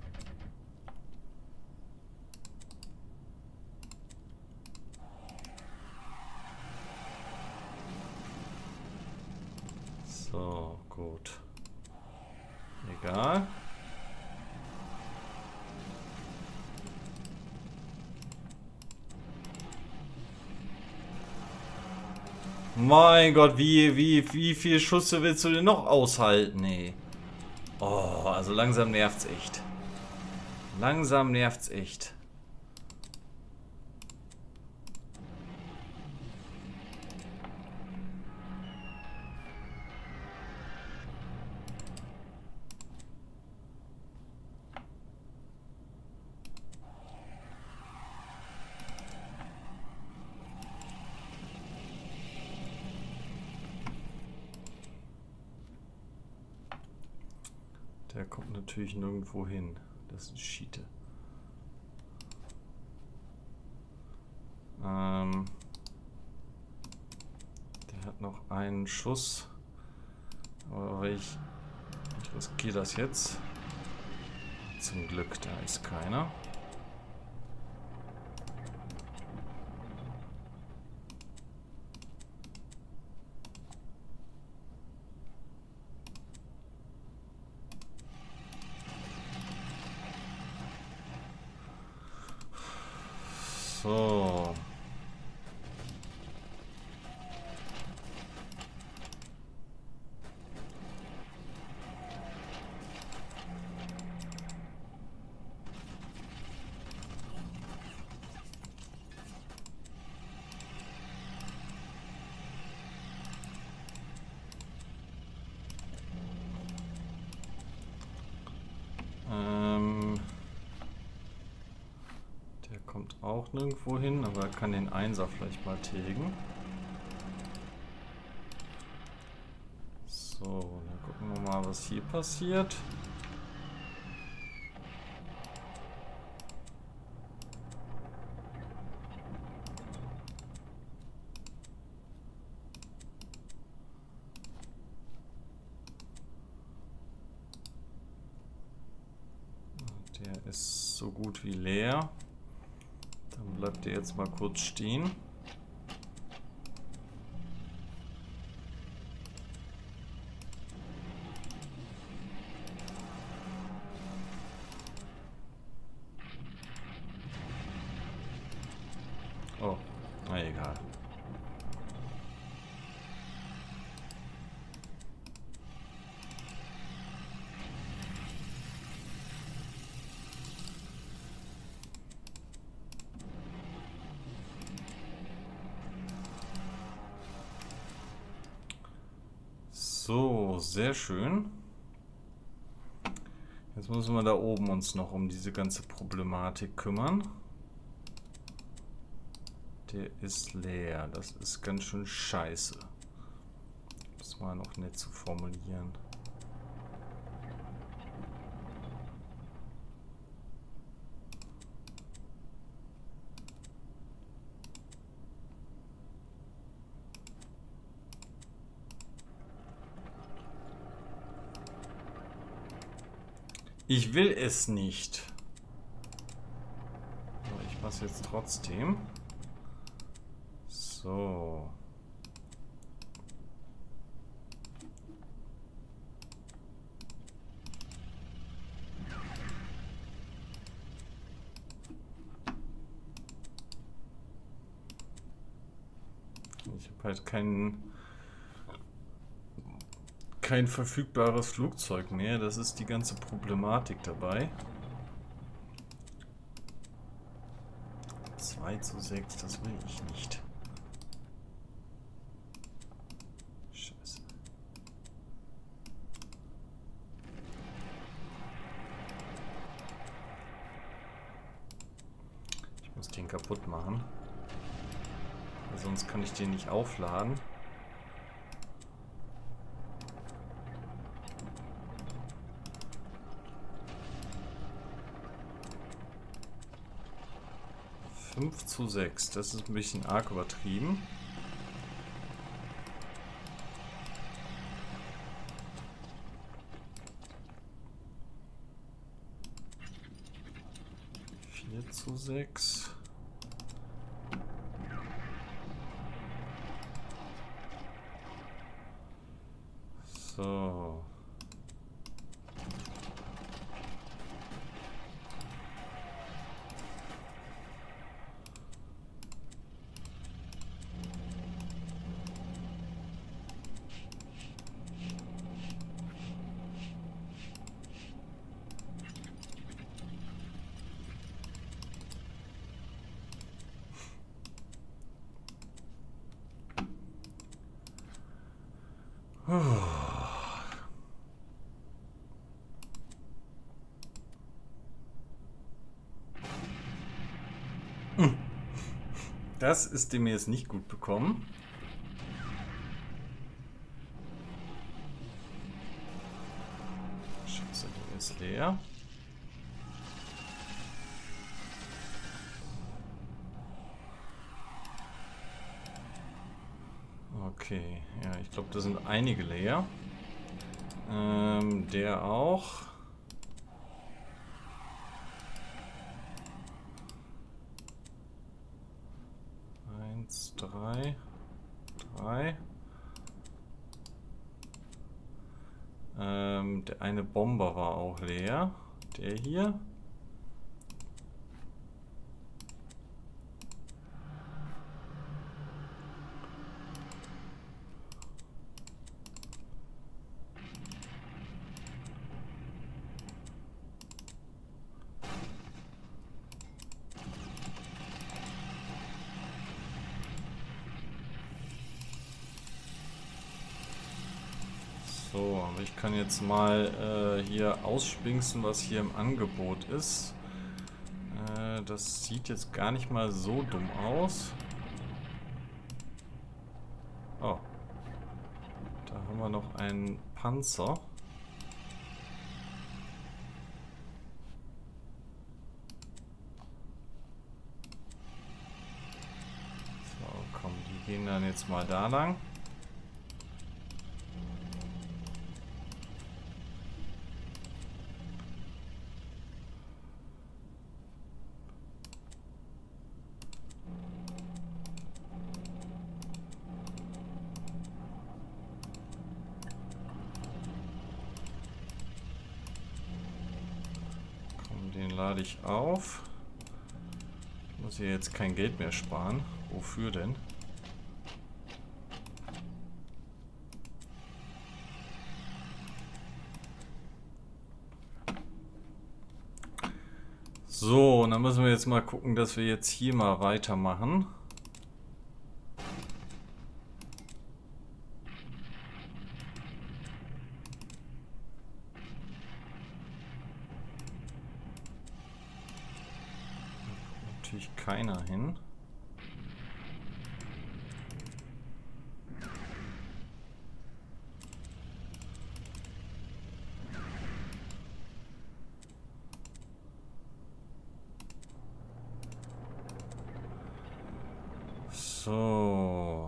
Speaker 1: So, gut. Egal. Mein Gott, wie, wie, wie viel Schüsse willst du denn noch aushalten, ey? Oh, also langsam nervt's echt. Langsam nervt's echt. Der kommt natürlich nirgendwo hin. Das ist Schiete. Ähm, der hat noch einen Schuss. Aber ich, ich riskiere das jetzt. Zum Glück, da ist keiner. So. Ähm, der kommt auch nirgendwo hin, aber er kann den Einser vielleicht mal tilgen. So, dann gucken wir mal, was hier passiert. Der ist so gut wie leer. Dann bleibt der jetzt mal kurz stehen. Oh, na egal. So, sehr schön. Jetzt müssen wir da oben uns noch um diese ganze Problematik kümmern. Der ist leer. Das ist ganz schön scheiße. Das mal noch nett zu formulieren. Ich will es nicht. Aber ich mache es jetzt trotzdem. So. Ich habe halt kein, kein verfügbares Flugzeug mehr. Das ist die ganze Problematik dabei. zwei zu sechs, das will ich nicht. Scheiße. Ich muss den kaputt machen. Sonst kann ich den nicht aufladen. fünf zu sechs, das ist ein bisschen arg übertrieben. vier zu sechs. So. Das ist dem jetzt nicht gut bekommen. Scheiße, leer. Okay, ja, ich glaube, da sind einige leer. Ähm, der auch. Eins, drei, drei. Ähm, der eine Bomber war auch leer. Der hier. So, aber ich kann jetzt mal äh, hier ausspinksen, was hier im Angebot ist. Äh, das sieht jetzt gar nicht mal so dumm aus. Oh. Da haben wir noch einen Panzer. So, komm, die gehen dann jetzt mal da lang. Den lade ich auf. Ich muss hier jetzt kein Geld mehr sparen. Wofür denn? So, und dann müssen wir jetzt mal gucken, dass wir jetzt hier mal weitermachen. Natürlich keiner hin. So.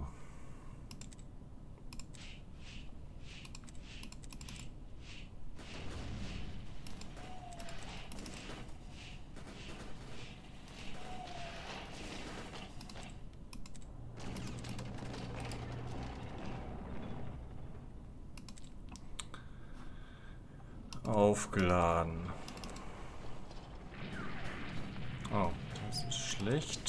Speaker 1: Aufgeladen. Oh, das ist schlecht.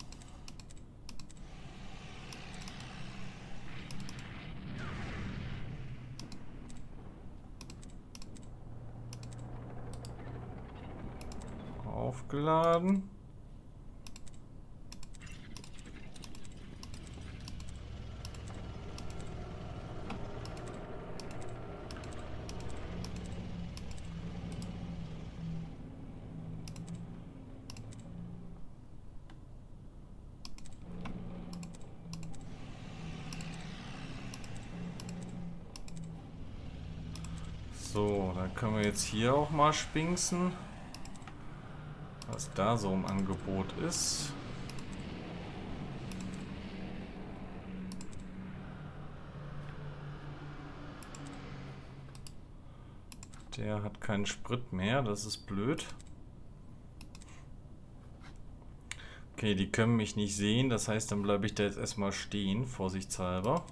Speaker 1: Aufgeladen. So, dann können wir jetzt hier auch mal spinksen, was da so im Angebot ist. Der hat keinen Sprit mehr, das ist blöd. Okay, die können mich nicht sehen, das heißt, dann bleibe ich da jetzt erstmal stehen, vorsichtshalber.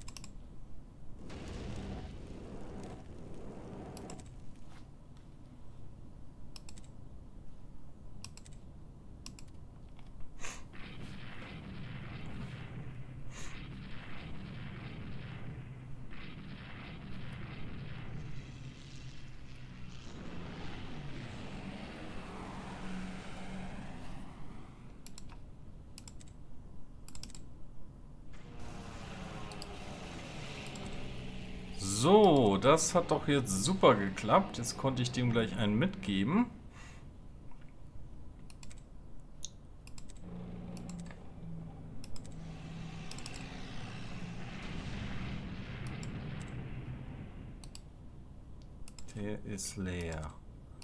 Speaker 1: So, das hat doch jetzt super geklappt. Jetzt konnte ich dem gleich einen mitgeben. Der ist leer.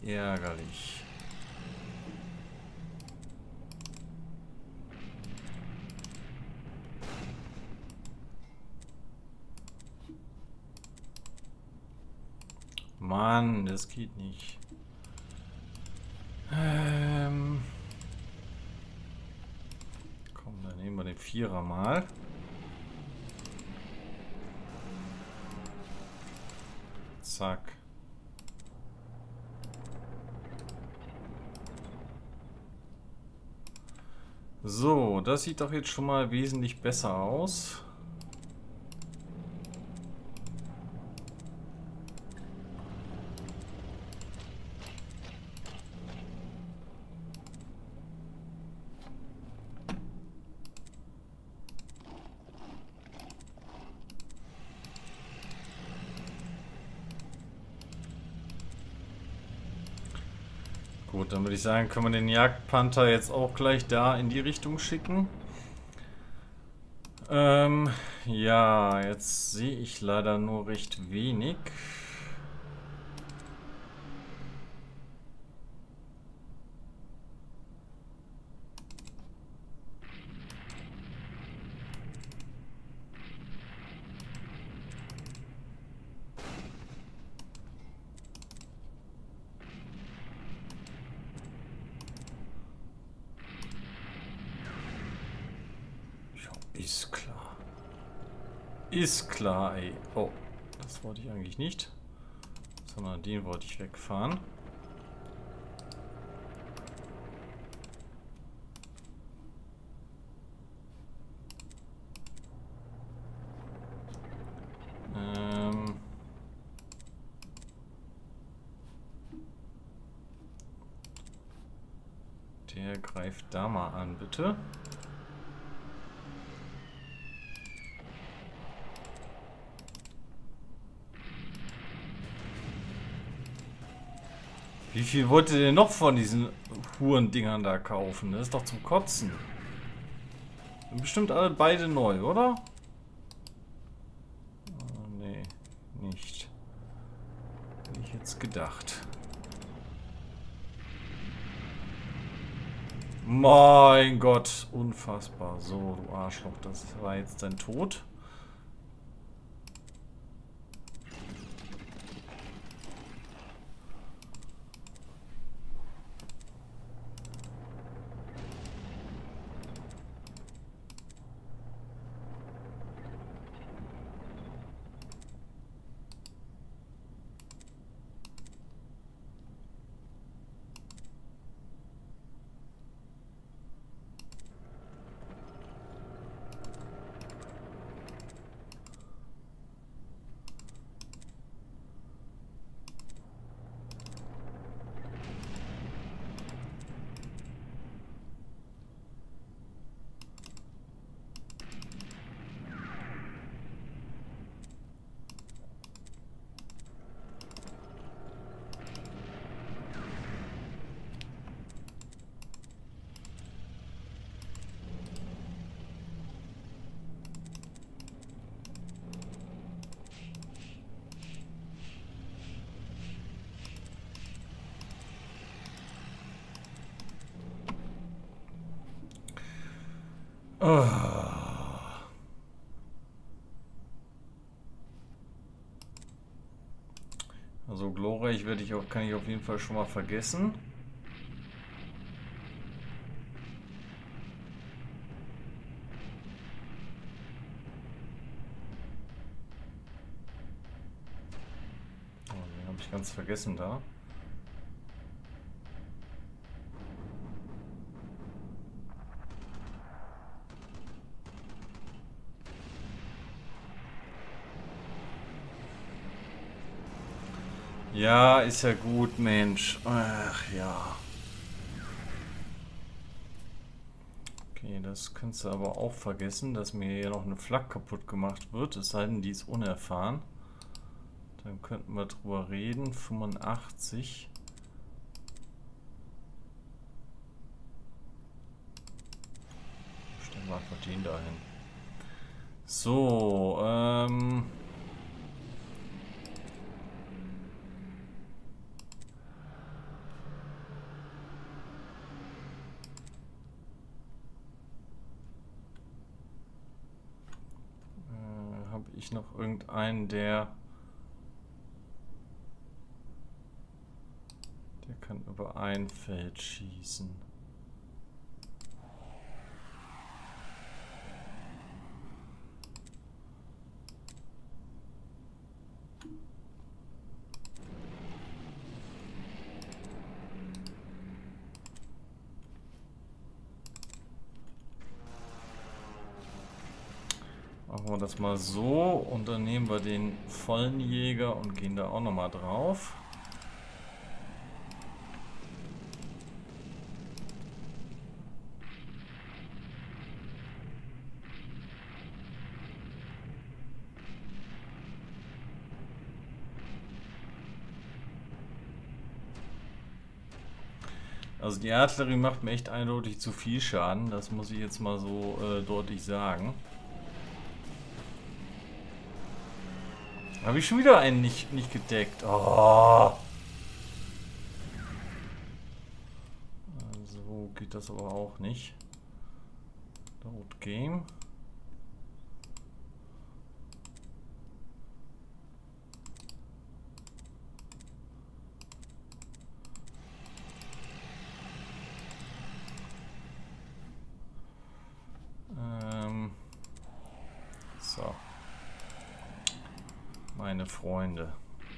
Speaker 1: ärgerlich. Mann, das geht nicht. Ähm Komm, dann nehmen wir den Vierer mal. Zack. So, das sieht doch jetzt schon mal wesentlich besser aus. Gut, dann würde ich sagen, können wir den Jagdpanther jetzt auch gleich da in die Richtung schicken. Ähm, ja, jetzt sehe ich leider nur recht wenig. Ist klar. Ist klar, ey. Oh, das wollte ich eigentlich nicht. Sondern den wollte ich wegfahren. Ähm. Der greift da mal an, bitte. Wie viel wollt ihr denn noch von diesen Hurendingern da kaufen? Das ist doch zum Kotzen. Sind bestimmt alle beide neu, oder? Oh, nee, nicht. Hätte ich jetzt gedacht. Mein Gott, unfassbar. So, du Arschloch, das war jetzt dein Tod. Oh. Also glorreich werde ich auch, kann ich auf jeden Fall schon mal vergessen. Oh, den habe ich ganz vergessen da. Ja, ist ja gut, Mensch. Ach ja. Okay, das könntest du aber auch vergessen, dass mir hier noch eine Flak kaputt gemacht wird. Es sei denn, die ist unerfahren. Dann könnten wir drüber reden. fünfundachtzig. Stellen wir einfach den dahin. So, ähm... ich noch irgendeinen, der... Der kann über ein Feld schießen. Machen wir das mal so und dann nehmen wir den vollen Jäger und gehen da auch nochmal drauf. Also die Artillerie macht mir echt eindeutig zu viel Schaden, das muss ich jetzt mal so äh, deutlich sagen. Habe ich schon wieder einen nicht, nicht gedeckt. Oh. So geht das aber auch nicht. Load Game. Ähm. So. Meine Freunde.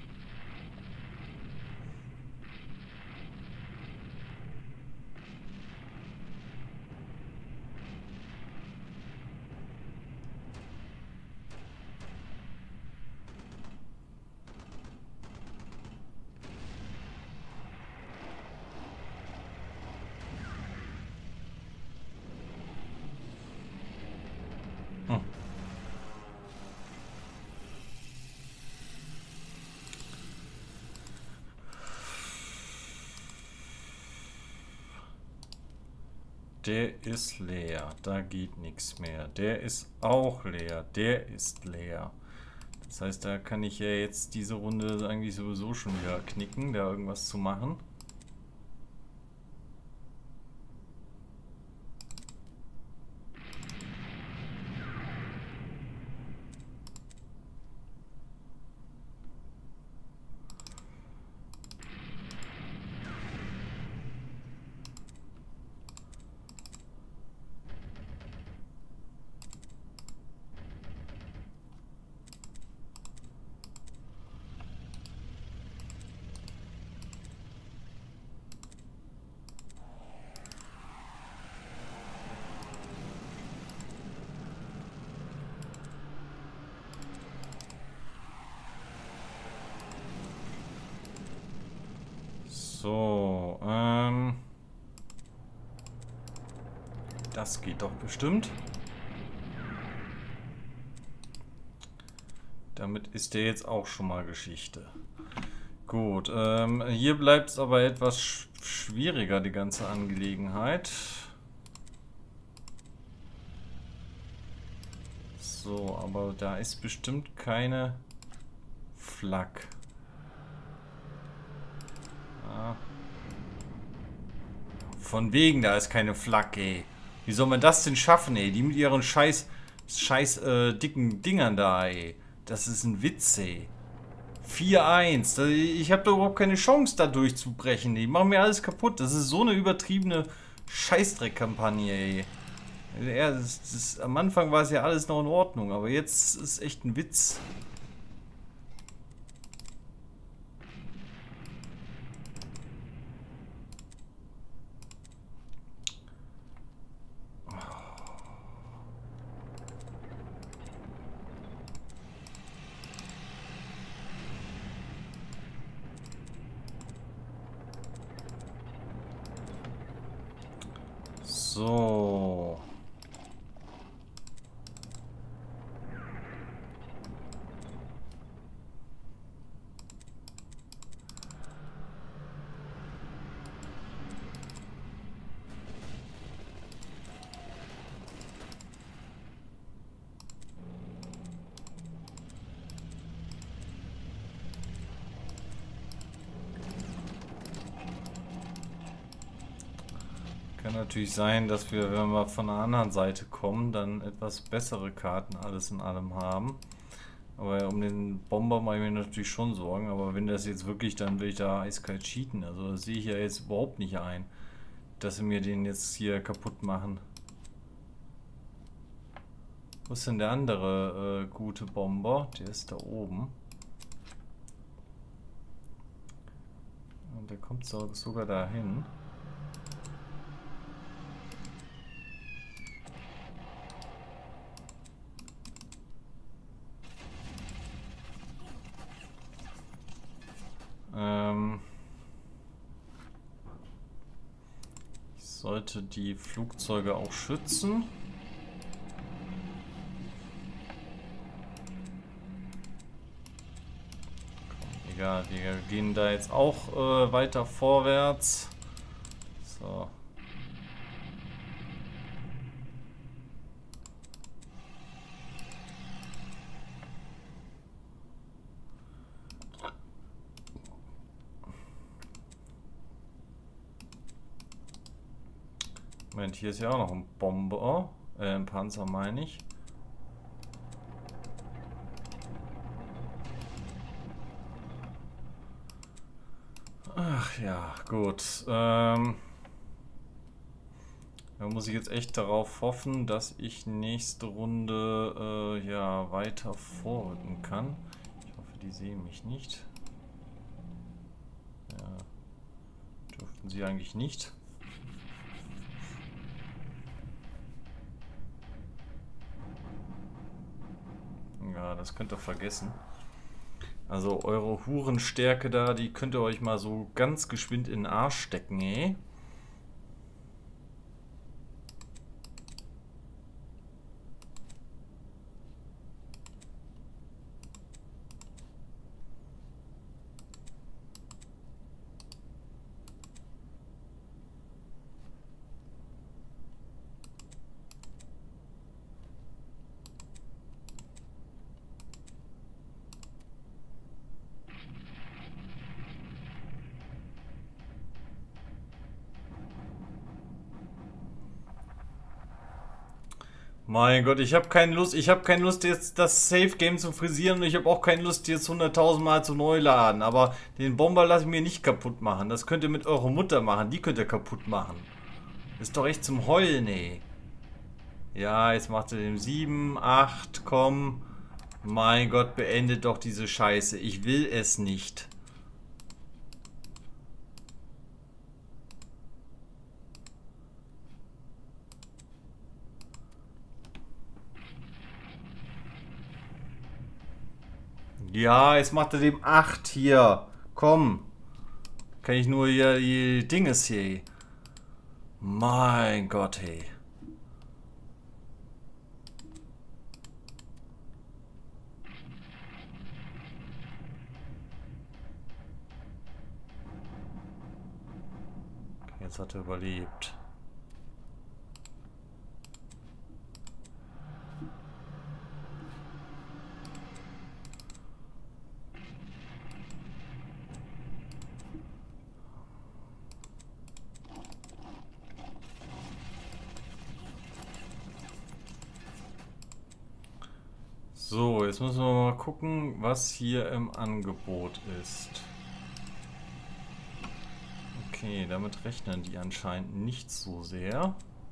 Speaker 1: Hm. Der ist leer, da geht nichts mehr. Der ist auch leer, der ist leer. Das heißt, da kann ich ja jetzt diese Runde eigentlich sowieso schon wieder knicken, da irgendwas zu machen. So, ähm... das geht doch bestimmt. Damit ist der jetzt auch schon mal Geschichte. Gut, ähm, hier bleibt es aber etwas sch schwieriger, die ganze Angelegenheit. So, aber da ist bestimmt keine Flak. Ah. Von wegen, da ist keine Flak, ey. Wie soll man das denn schaffen, ey? Die mit ihren scheiß, scheiß äh, dicken Dingern da, ey. Das ist ein Witz, ey. vier eins. Ich habe da überhaupt keine Chance, da durchzubrechen. Die machen mir alles kaputt. Das ist so eine übertriebene Scheißdreck-Kampagne, ey. Ja, das, das, am Anfang war es ja alles noch in Ordnung, aber jetzt ist echt ein Witz. So. Kann natürlich sein, dass wir, wenn wir von der anderen Seite kommen, dann etwas bessere Karten alles in allem haben. Aber um den Bomber mache ich mir natürlich schon Sorgen. Aber wenn das jetzt wirklich, dann will ich da eiskalt cheaten. Also das sehe ich ja jetzt überhaupt nicht ein, dass sie mir den jetzt hier kaputt machen. Wo ist denn der andere äh, gute Bomber? Der ist da oben. Und der kommt so, sogar dahin. Ähm ich sollte die Flugzeuge auch schützen. Egal, wir gehen da jetzt auch äh, weiter vorwärts. So. Moment, hier ist ja auch noch ein Bomber. Äh, ein Panzer meine ich. Ach ja, gut. Ähm, da muss ich jetzt echt darauf hoffen, dass ich nächste Runde äh, ja weiter vorrücken kann. Ich hoffe, die sehen mich nicht. Ja, dürften sie eigentlich nicht. Ja, das könnt ihr vergessen. Also eure Hurenstärke da, die könnt ihr euch mal so ganz geschwind in den Arsch stecken, ey. Mein Gott, ich habe keine Lust, ich habe keine Lust jetzt das Safe Game zu frisieren und ich habe auch keine Lust jetzt hunderttausend Mal zu neu laden, aber den Bomber lasse ich mir nicht kaputt machen. Das könnt ihr mit eurer Mutter machen, die könnt ihr kaputt machen. Ist doch echt zum Heulen, ey. Ja, jetzt macht er den sieben, acht, komm. Mein Gott, beendet doch diese Scheiße. Ich will es nicht. Ja, jetzt macht er dem acht hier. Komm. Kann ich nur hier die Dinges hier. Mein Gott, hey. Jetzt hat er überlebt. So, jetzt müssen wir mal gucken, was hier im Angebot ist. Okay, damit rechnen die anscheinend nicht so sehr.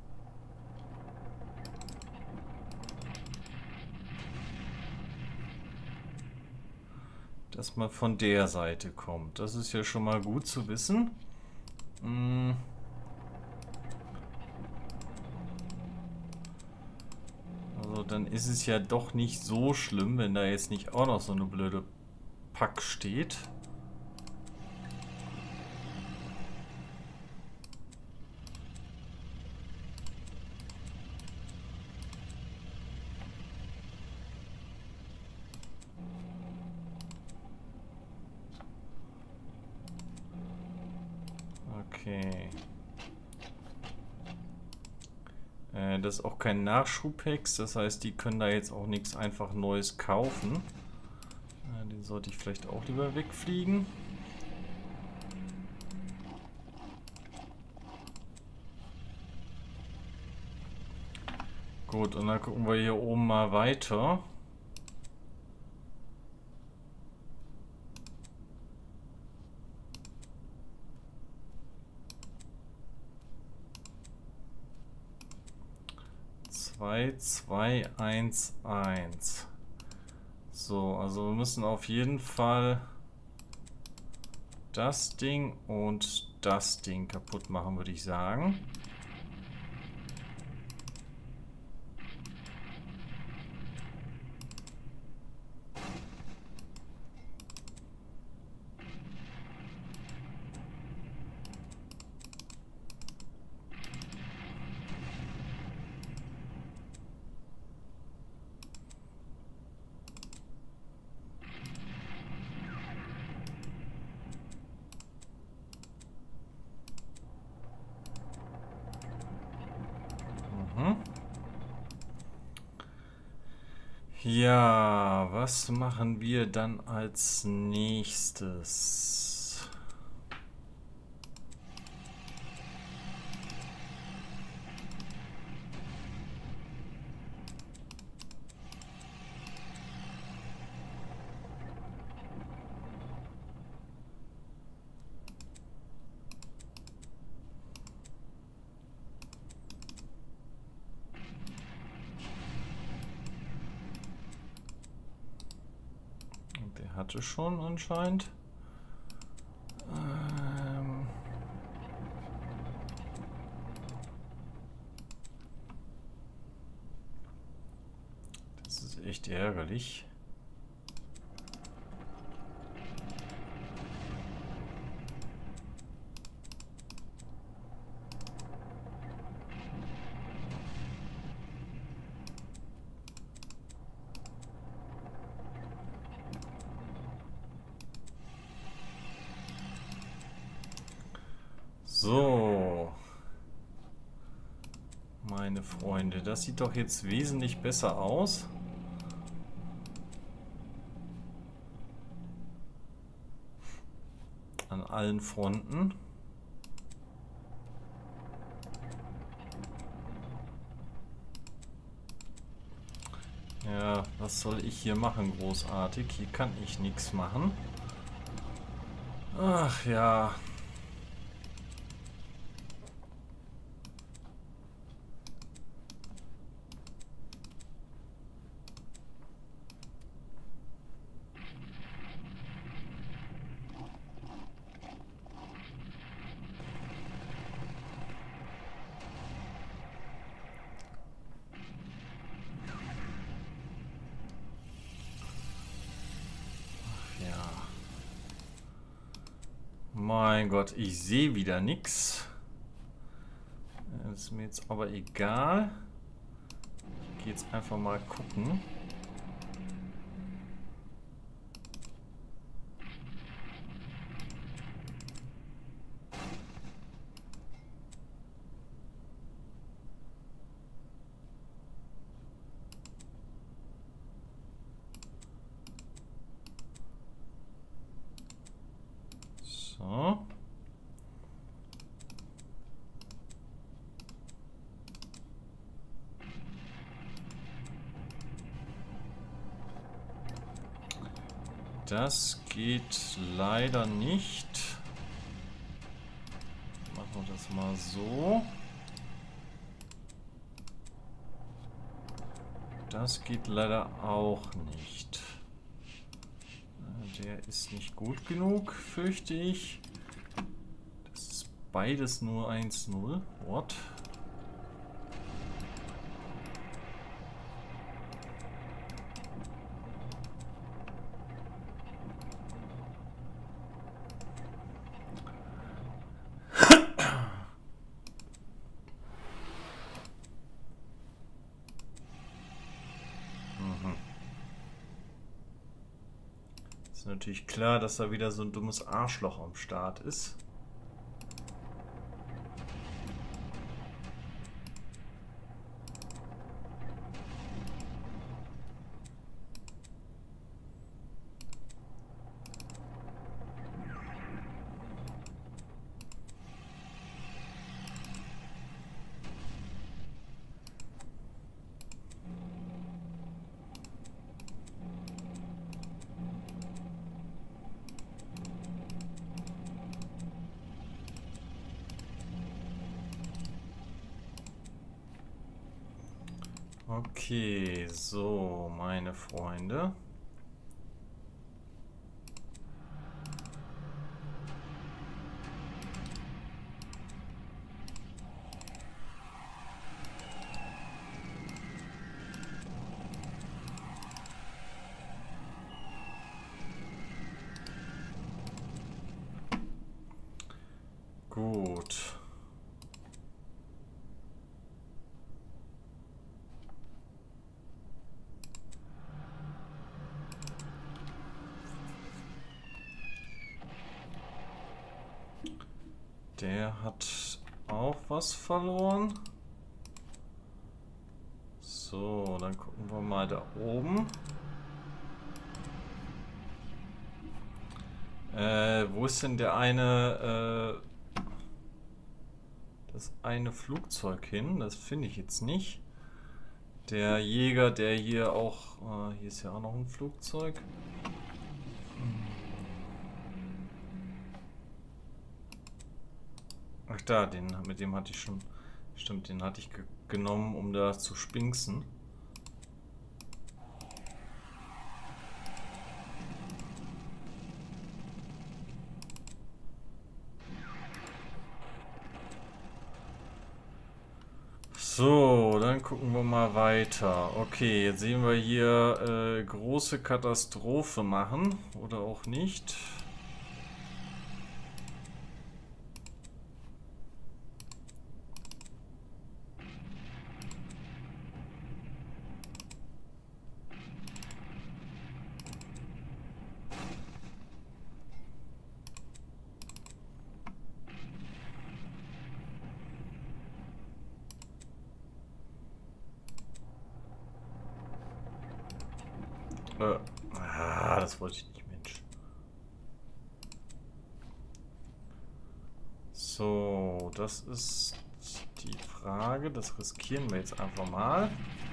Speaker 1: Dass man von der Seite kommt. Das ist ja schon mal gut zu wissen. Hm. Also dann ist es ja doch nicht so schlimm, wenn da jetzt nicht auch noch so eine blöde Pack steht. Okay. Äh, das ist auch kein Nachschubhex, das heißt, die können da jetzt auch nichts einfach Neues kaufen. Äh, den sollte ich vielleicht auch lieber wegfliegen. Gut, und dann gucken wir hier oben mal weiter. zwei, zwei, eins, eins. So, also wir müssen auf jeden Fall das Ding und das Ding kaputt machen, würde ich sagen. Ja, was machen wir dann als nächstes? Hatte schon anscheinend. Ähm das ist echt ärgerlich. So, meine Freunde, das sieht doch jetzt wesentlich besser aus. An allen Fronten. Ja, was soll ich hier machen, großartig? Hier kann ich nichts machen. Ach ja. Mein Gott, ich sehe wieder nichts. Das ist mir jetzt aber egal. Ich gehe jetzt einfach mal gucken. So. Das geht leider nicht. Machen wir das mal so. Das geht leider auch nicht. Der ist nicht gut genug, fürchte ich. Das ist beides nur eins null. What? Ist natürlich klar, dass da wieder so ein dummes Arschloch am Start ist. Okay, so, meine Freunde. Gut. Der hat auch was verloren. So, dann gucken wir mal da oben. Äh, wo ist denn der eine, äh, das eine Flugzeug hin? Das finde ich jetzt nicht. Der Jäger, der hier auch, äh, hier ist ja auch noch ein Flugzeug. Ach da, den, mit dem hatte ich schon, stimmt, den hatte ich ge genommen, um da zu spinksen. So, dann gucken wir mal weiter. Okay, jetzt sehen wir hier äh, große Katastrophe machen oder auch nicht. Äh, ah, das wollte ich nicht, Mensch. So, das ist die Frage. Das riskieren wir jetzt einfach mal.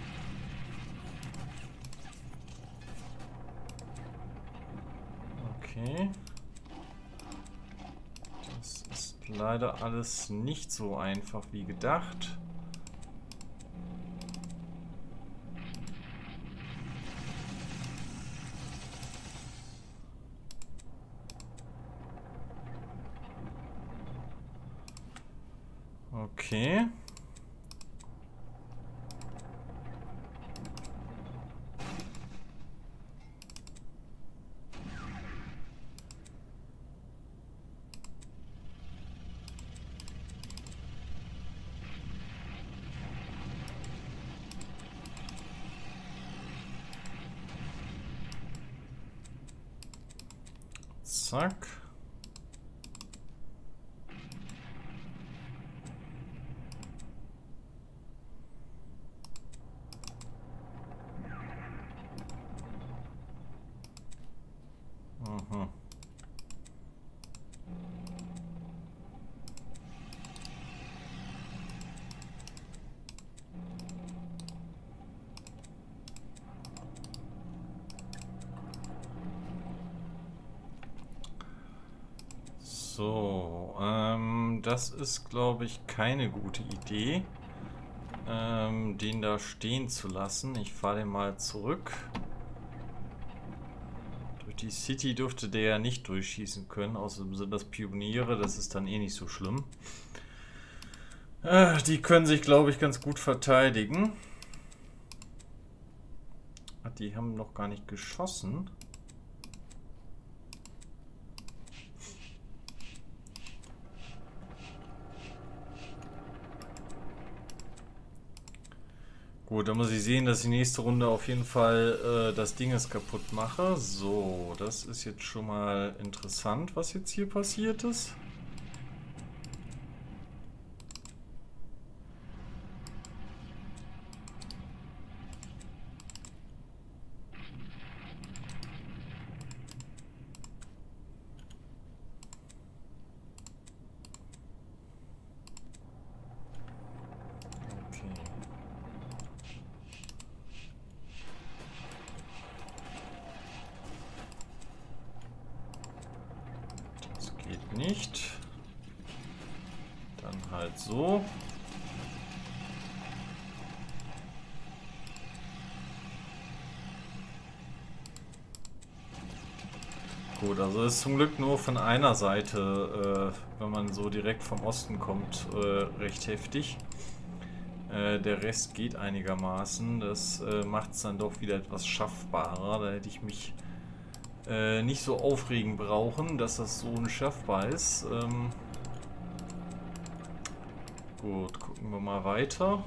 Speaker 1: Okay. Das ist leider alles nicht so einfach wie gedacht. Okay. Zack. Mhm. So, ähm, das ist, glaube ich, keine gute Idee, ähm, den da stehen zu lassen. Ich fahre den mal zurück. Durch die City dürfte der ja nicht durchschießen können, außerdem sind das Pioniere, das ist dann eh nicht so schlimm. Äh, die können sich, glaube ich, ganz gut verteidigen. Ach, die haben noch gar nicht geschossen. Gut, dann muss ich sehen, dass ich nächste Runde auf jeden Fall äh, das Ding ist kaputt mache. So, das ist jetzt schon mal interessant, was jetzt hier passiert ist. Nicht. Dann halt so. Gut, also ist zum Glück nur von einer Seite, äh, wenn man so direkt vom Osten kommt, äh, recht heftig. Äh, der Rest geht einigermaßen. Das äh, macht es dann doch wieder etwas schaffbarer. Da hätte ich mich äh, nicht so aufregen brauchen, dass das so unschaffbar ist. Ähm, gut, gucken wir mal weiter.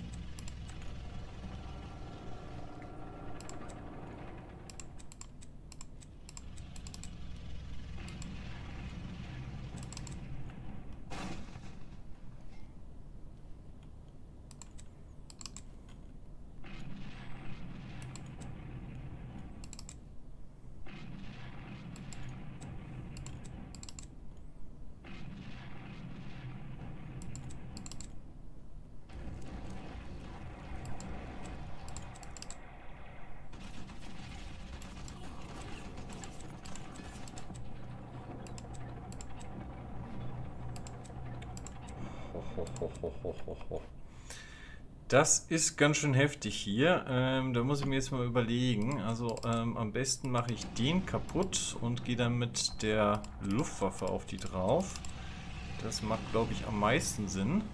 Speaker 1: Das ist ganz schön heftig hier. Ähm, da muss ich mir jetzt mal überlegen. Also ähm, am besten mache ich den kaputt und gehe dann mit der Luftwaffe auf die drauf. Das macht, glaube ich, am meisten Sinn.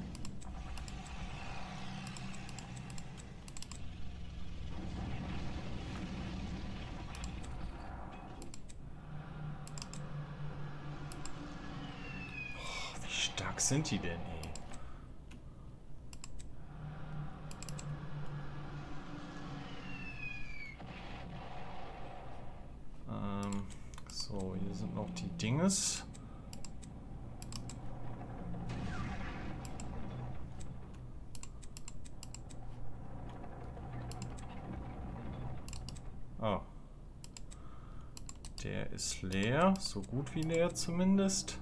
Speaker 1: Oh, wie stark sind die denn, ey? So, hier sind noch die Dinges. Oh. Der ist leer, so gut wie leer zumindest.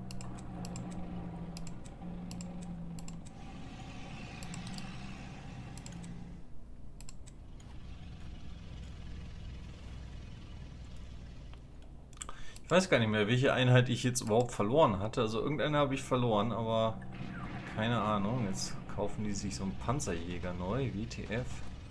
Speaker 1: Ich weiß gar nicht mehr, welche Einheit ich jetzt überhaupt verloren hatte. Also irgendeine habe ich verloren, aber keine Ahnung. Jetzt kaufen die sich so einen Panzerjäger neu, W T F.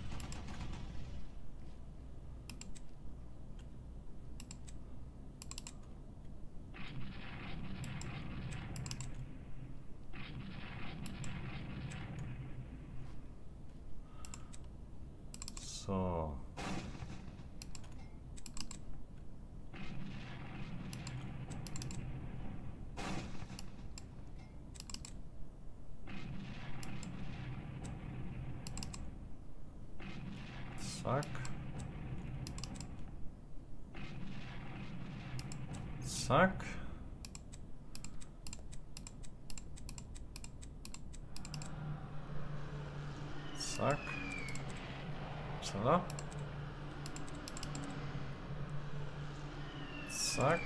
Speaker 1: So. Zack. Zack. Zack. Upsala. Zack.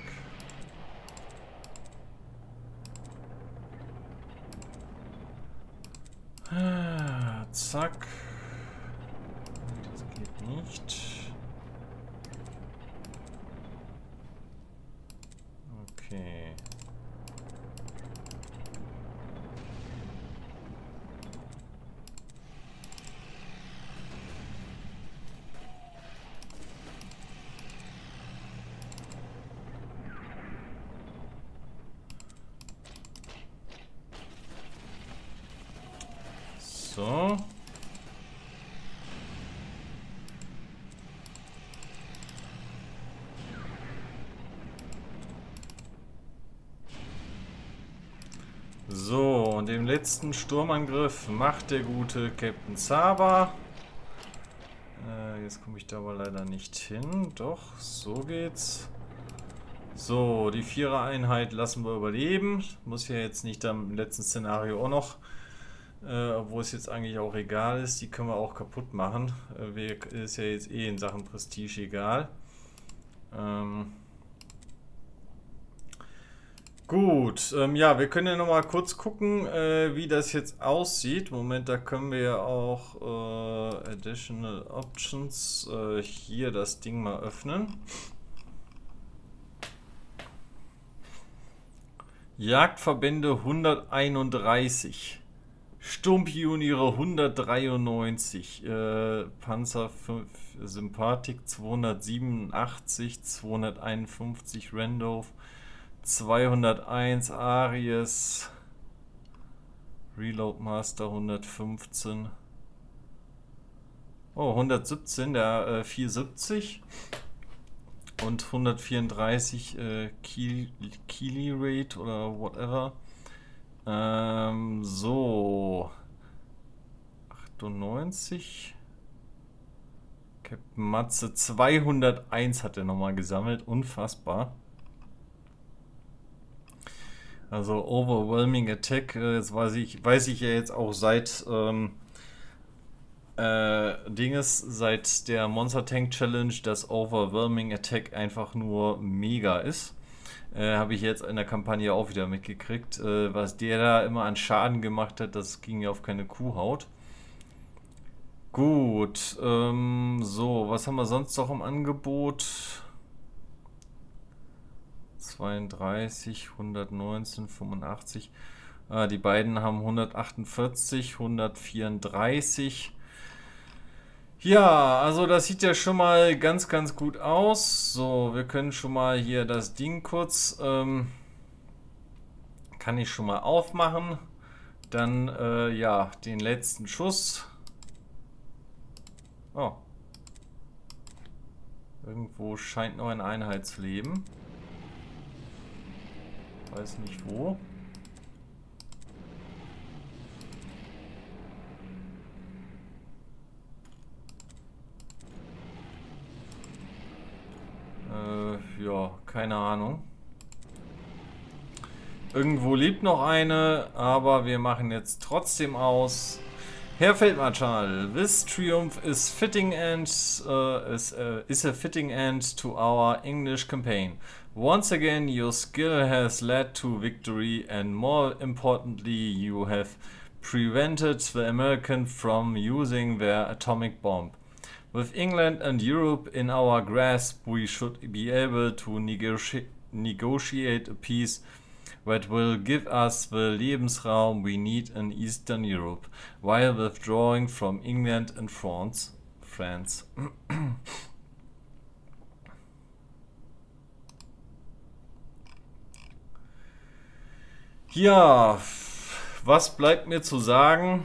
Speaker 1: Ah, zack. Das geht nicht. Okay. So. So, und den letzten Sturmangriff macht der gute Captain Saba. Äh, jetzt komme ich da aber leider nicht hin. Doch, so geht's. So, die Vierer-Einheit lassen wir überleben. Muss ja jetzt nicht am letzten Szenario auch noch. Äh, obwohl es jetzt eigentlich auch egal ist. Die können wir auch kaputt machen. Äh, ist ja jetzt eh in Sachen Prestige egal. Ähm... Gut, ähm, ja, wir können ja noch mal kurz gucken, äh, wie das jetzt aussieht. Moment, da können wir ja auch äh, Additional Options äh, hier das Ding mal öffnen. Jagdverbände hunderteinunddreißig. Sturmpioniere hundertdreiundneunzig, äh, Panzer fünf, Sympathik zweihundertsiebenundachtzig, zweihunderteinundfünfzig Randolph, zweihunderteins Aries, Reload Master hundertfünfzehn, oh hundertsiebzehn, der äh, vierhundertsiebzig und hundertvierunddreißig äh, Kili Rate oder whatever. Ähm, so. achtundneunzig. Captain Matze zweihunderteins hat er nochmal gesammelt. Unfassbar. Also Overwhelming Attack. Äh, jetzt weiß ich, weiß ich ja jetzt auch seit ähm, äh, Dinges, seit der Monster Tank Challenge, dass Overwhelming Attack einfach nur mega ist. Äh, habe ich jetzt in der Kampagne auch wieder mitgekriegt. Äh, was der da immer an Schaden gemacht hat, das ging ja auf keine Kuhhaut. Gut, ähm, so, was haben wir sonst noch im Angebot? zweiunddreißig, hundertneunzehn, fünfundachtzig. Ah, die beiden haben hundertachtundvierzig, hundertvierunddreißig. Ja, also das sieht ja schon mal ganz, ganz gut aus. So, wir können schon mal hier das Ding kurz, ähm, kann ich schon mal aufmachen. Dann, äh, ja, den letzten Schuss. Oh. Irgendwo scheint noch eine Einheit zu leben. Weiß nicht wo. Äh, ja, keine Ahnung. Irgendwo lebt noch eine, aber wir machen jetzt trotzdem aus. Herr Feldmarschall, this triumph is fitting end uh, is, uh, is a fitting end to our English campaign. Once again, your skill has led to victory, and more importantly, you have prevented the Americans from using their atomic bomb. With England and Europe in our grasp, we should be able to negoti negotiate a peace that will give us the Lebensraum we need in Eastern Europe, while withdrawing from England and France. France. Ja, was bleibt mir zu sagen?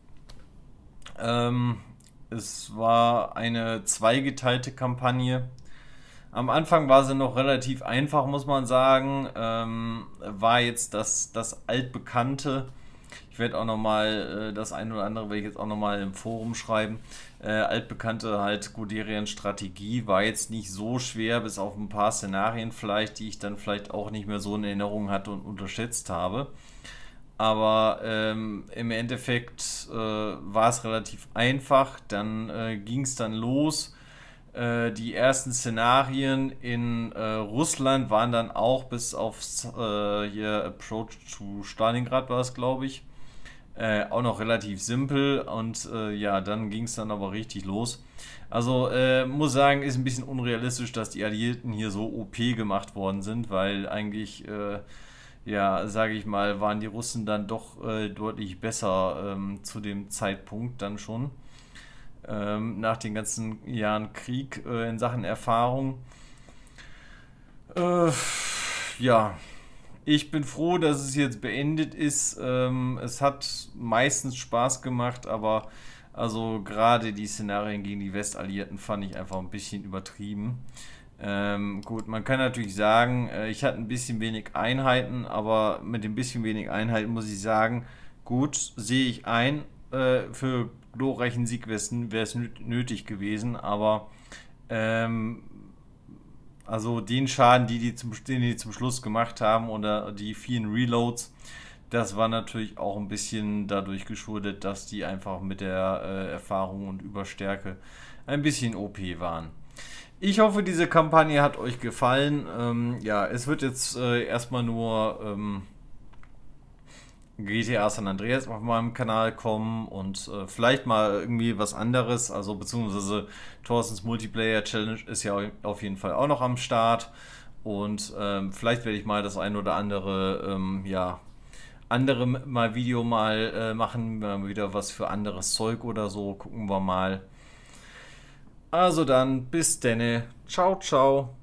Speaker 1: Ähm, es war eine zweigeteilte Kampagne. Am Anfang war sie noch relativ einfach, muss man sagen. Ähm, war jetzt das, das Altbekannte. Ich werde auch nochmal, äh, das eine oder andere werde ich jetzt auch nochmal im Forum schreiben. Äh, altbekannte halt Guderian-Strategie war jetzt nicht so schwer, bis auf ein paar Szenarien vielleicht, die ich dann vielleicht auch nicht mehr so in Erinnerung hatte und unterschätzt habe. Aber ähm, im Endeffekt äh, war es relativ einfach. Dann äh, ging es dann los. Die ersten Szenarien in äh, Russland waren dann auch bis aufs äh, hier Approach to Stalingrad war es, glaube ich, äh, auch noch relativ simpel und äh, ja, dann ging es dann aber richtig los. Also äh, muss sagen, ist ein bisschen unrealistisch, dass die Alliierten hier so O P gemacht worden sind, weil eigentlich, äh, ja, sage ich mal, waren die Russen dann doch äh, deutlich besser ähm, zu dem Zeitpunkt dann schon. Nach den ganzen Jahren Krieg äh, in Sachen Erfahrung. Äh, ja, ich bin froh, dass es jetzt beendet ist. Ähm, es hat meistens Spaß gemacht, aber also gerade die Szenarien gegen die Westalliierten fand ich einfach ein bisschen übertrieben. Ähm, gut, man kann natürlich sagen, äh, ich hatte ein bisschen wenig Einheiten, aber mit dem bisschen wenig Einheiten muss ich sagen, gut, sehe ich ein, äh, für glorreichen Sieg wäre es nötig gewesen, aber ähm, also den Schaden, die die, zum, den die zum Schluss gemacht haben oder die vielen Reloads, das war natürlich auch ein bisschen dadurch geschuldet, dass die einfach mit der äh, Erfahrung und Überstärke ein bisschen O P waren. Ich hoffe, diese Kampagne hat euch gefallen. Ähm, ja, es wird jetzt äh, erstmal nur ähm, G T A San Andreas auf meinem Kanal kommen und äh, vielleicht mal irgendwie was anderes, also beziehungsweise Thorstens Multiplayer Challenge ist ja auf jeden Fall auch noch am Start und ähm, vielleicht werde ich mal das ein oder andere ähm, ja, anderem mal Video mal äh, machen, mal wieder was für anderes Zeug oder so, gucken wir mal. Also dann, bis denne. Ciao, ciao.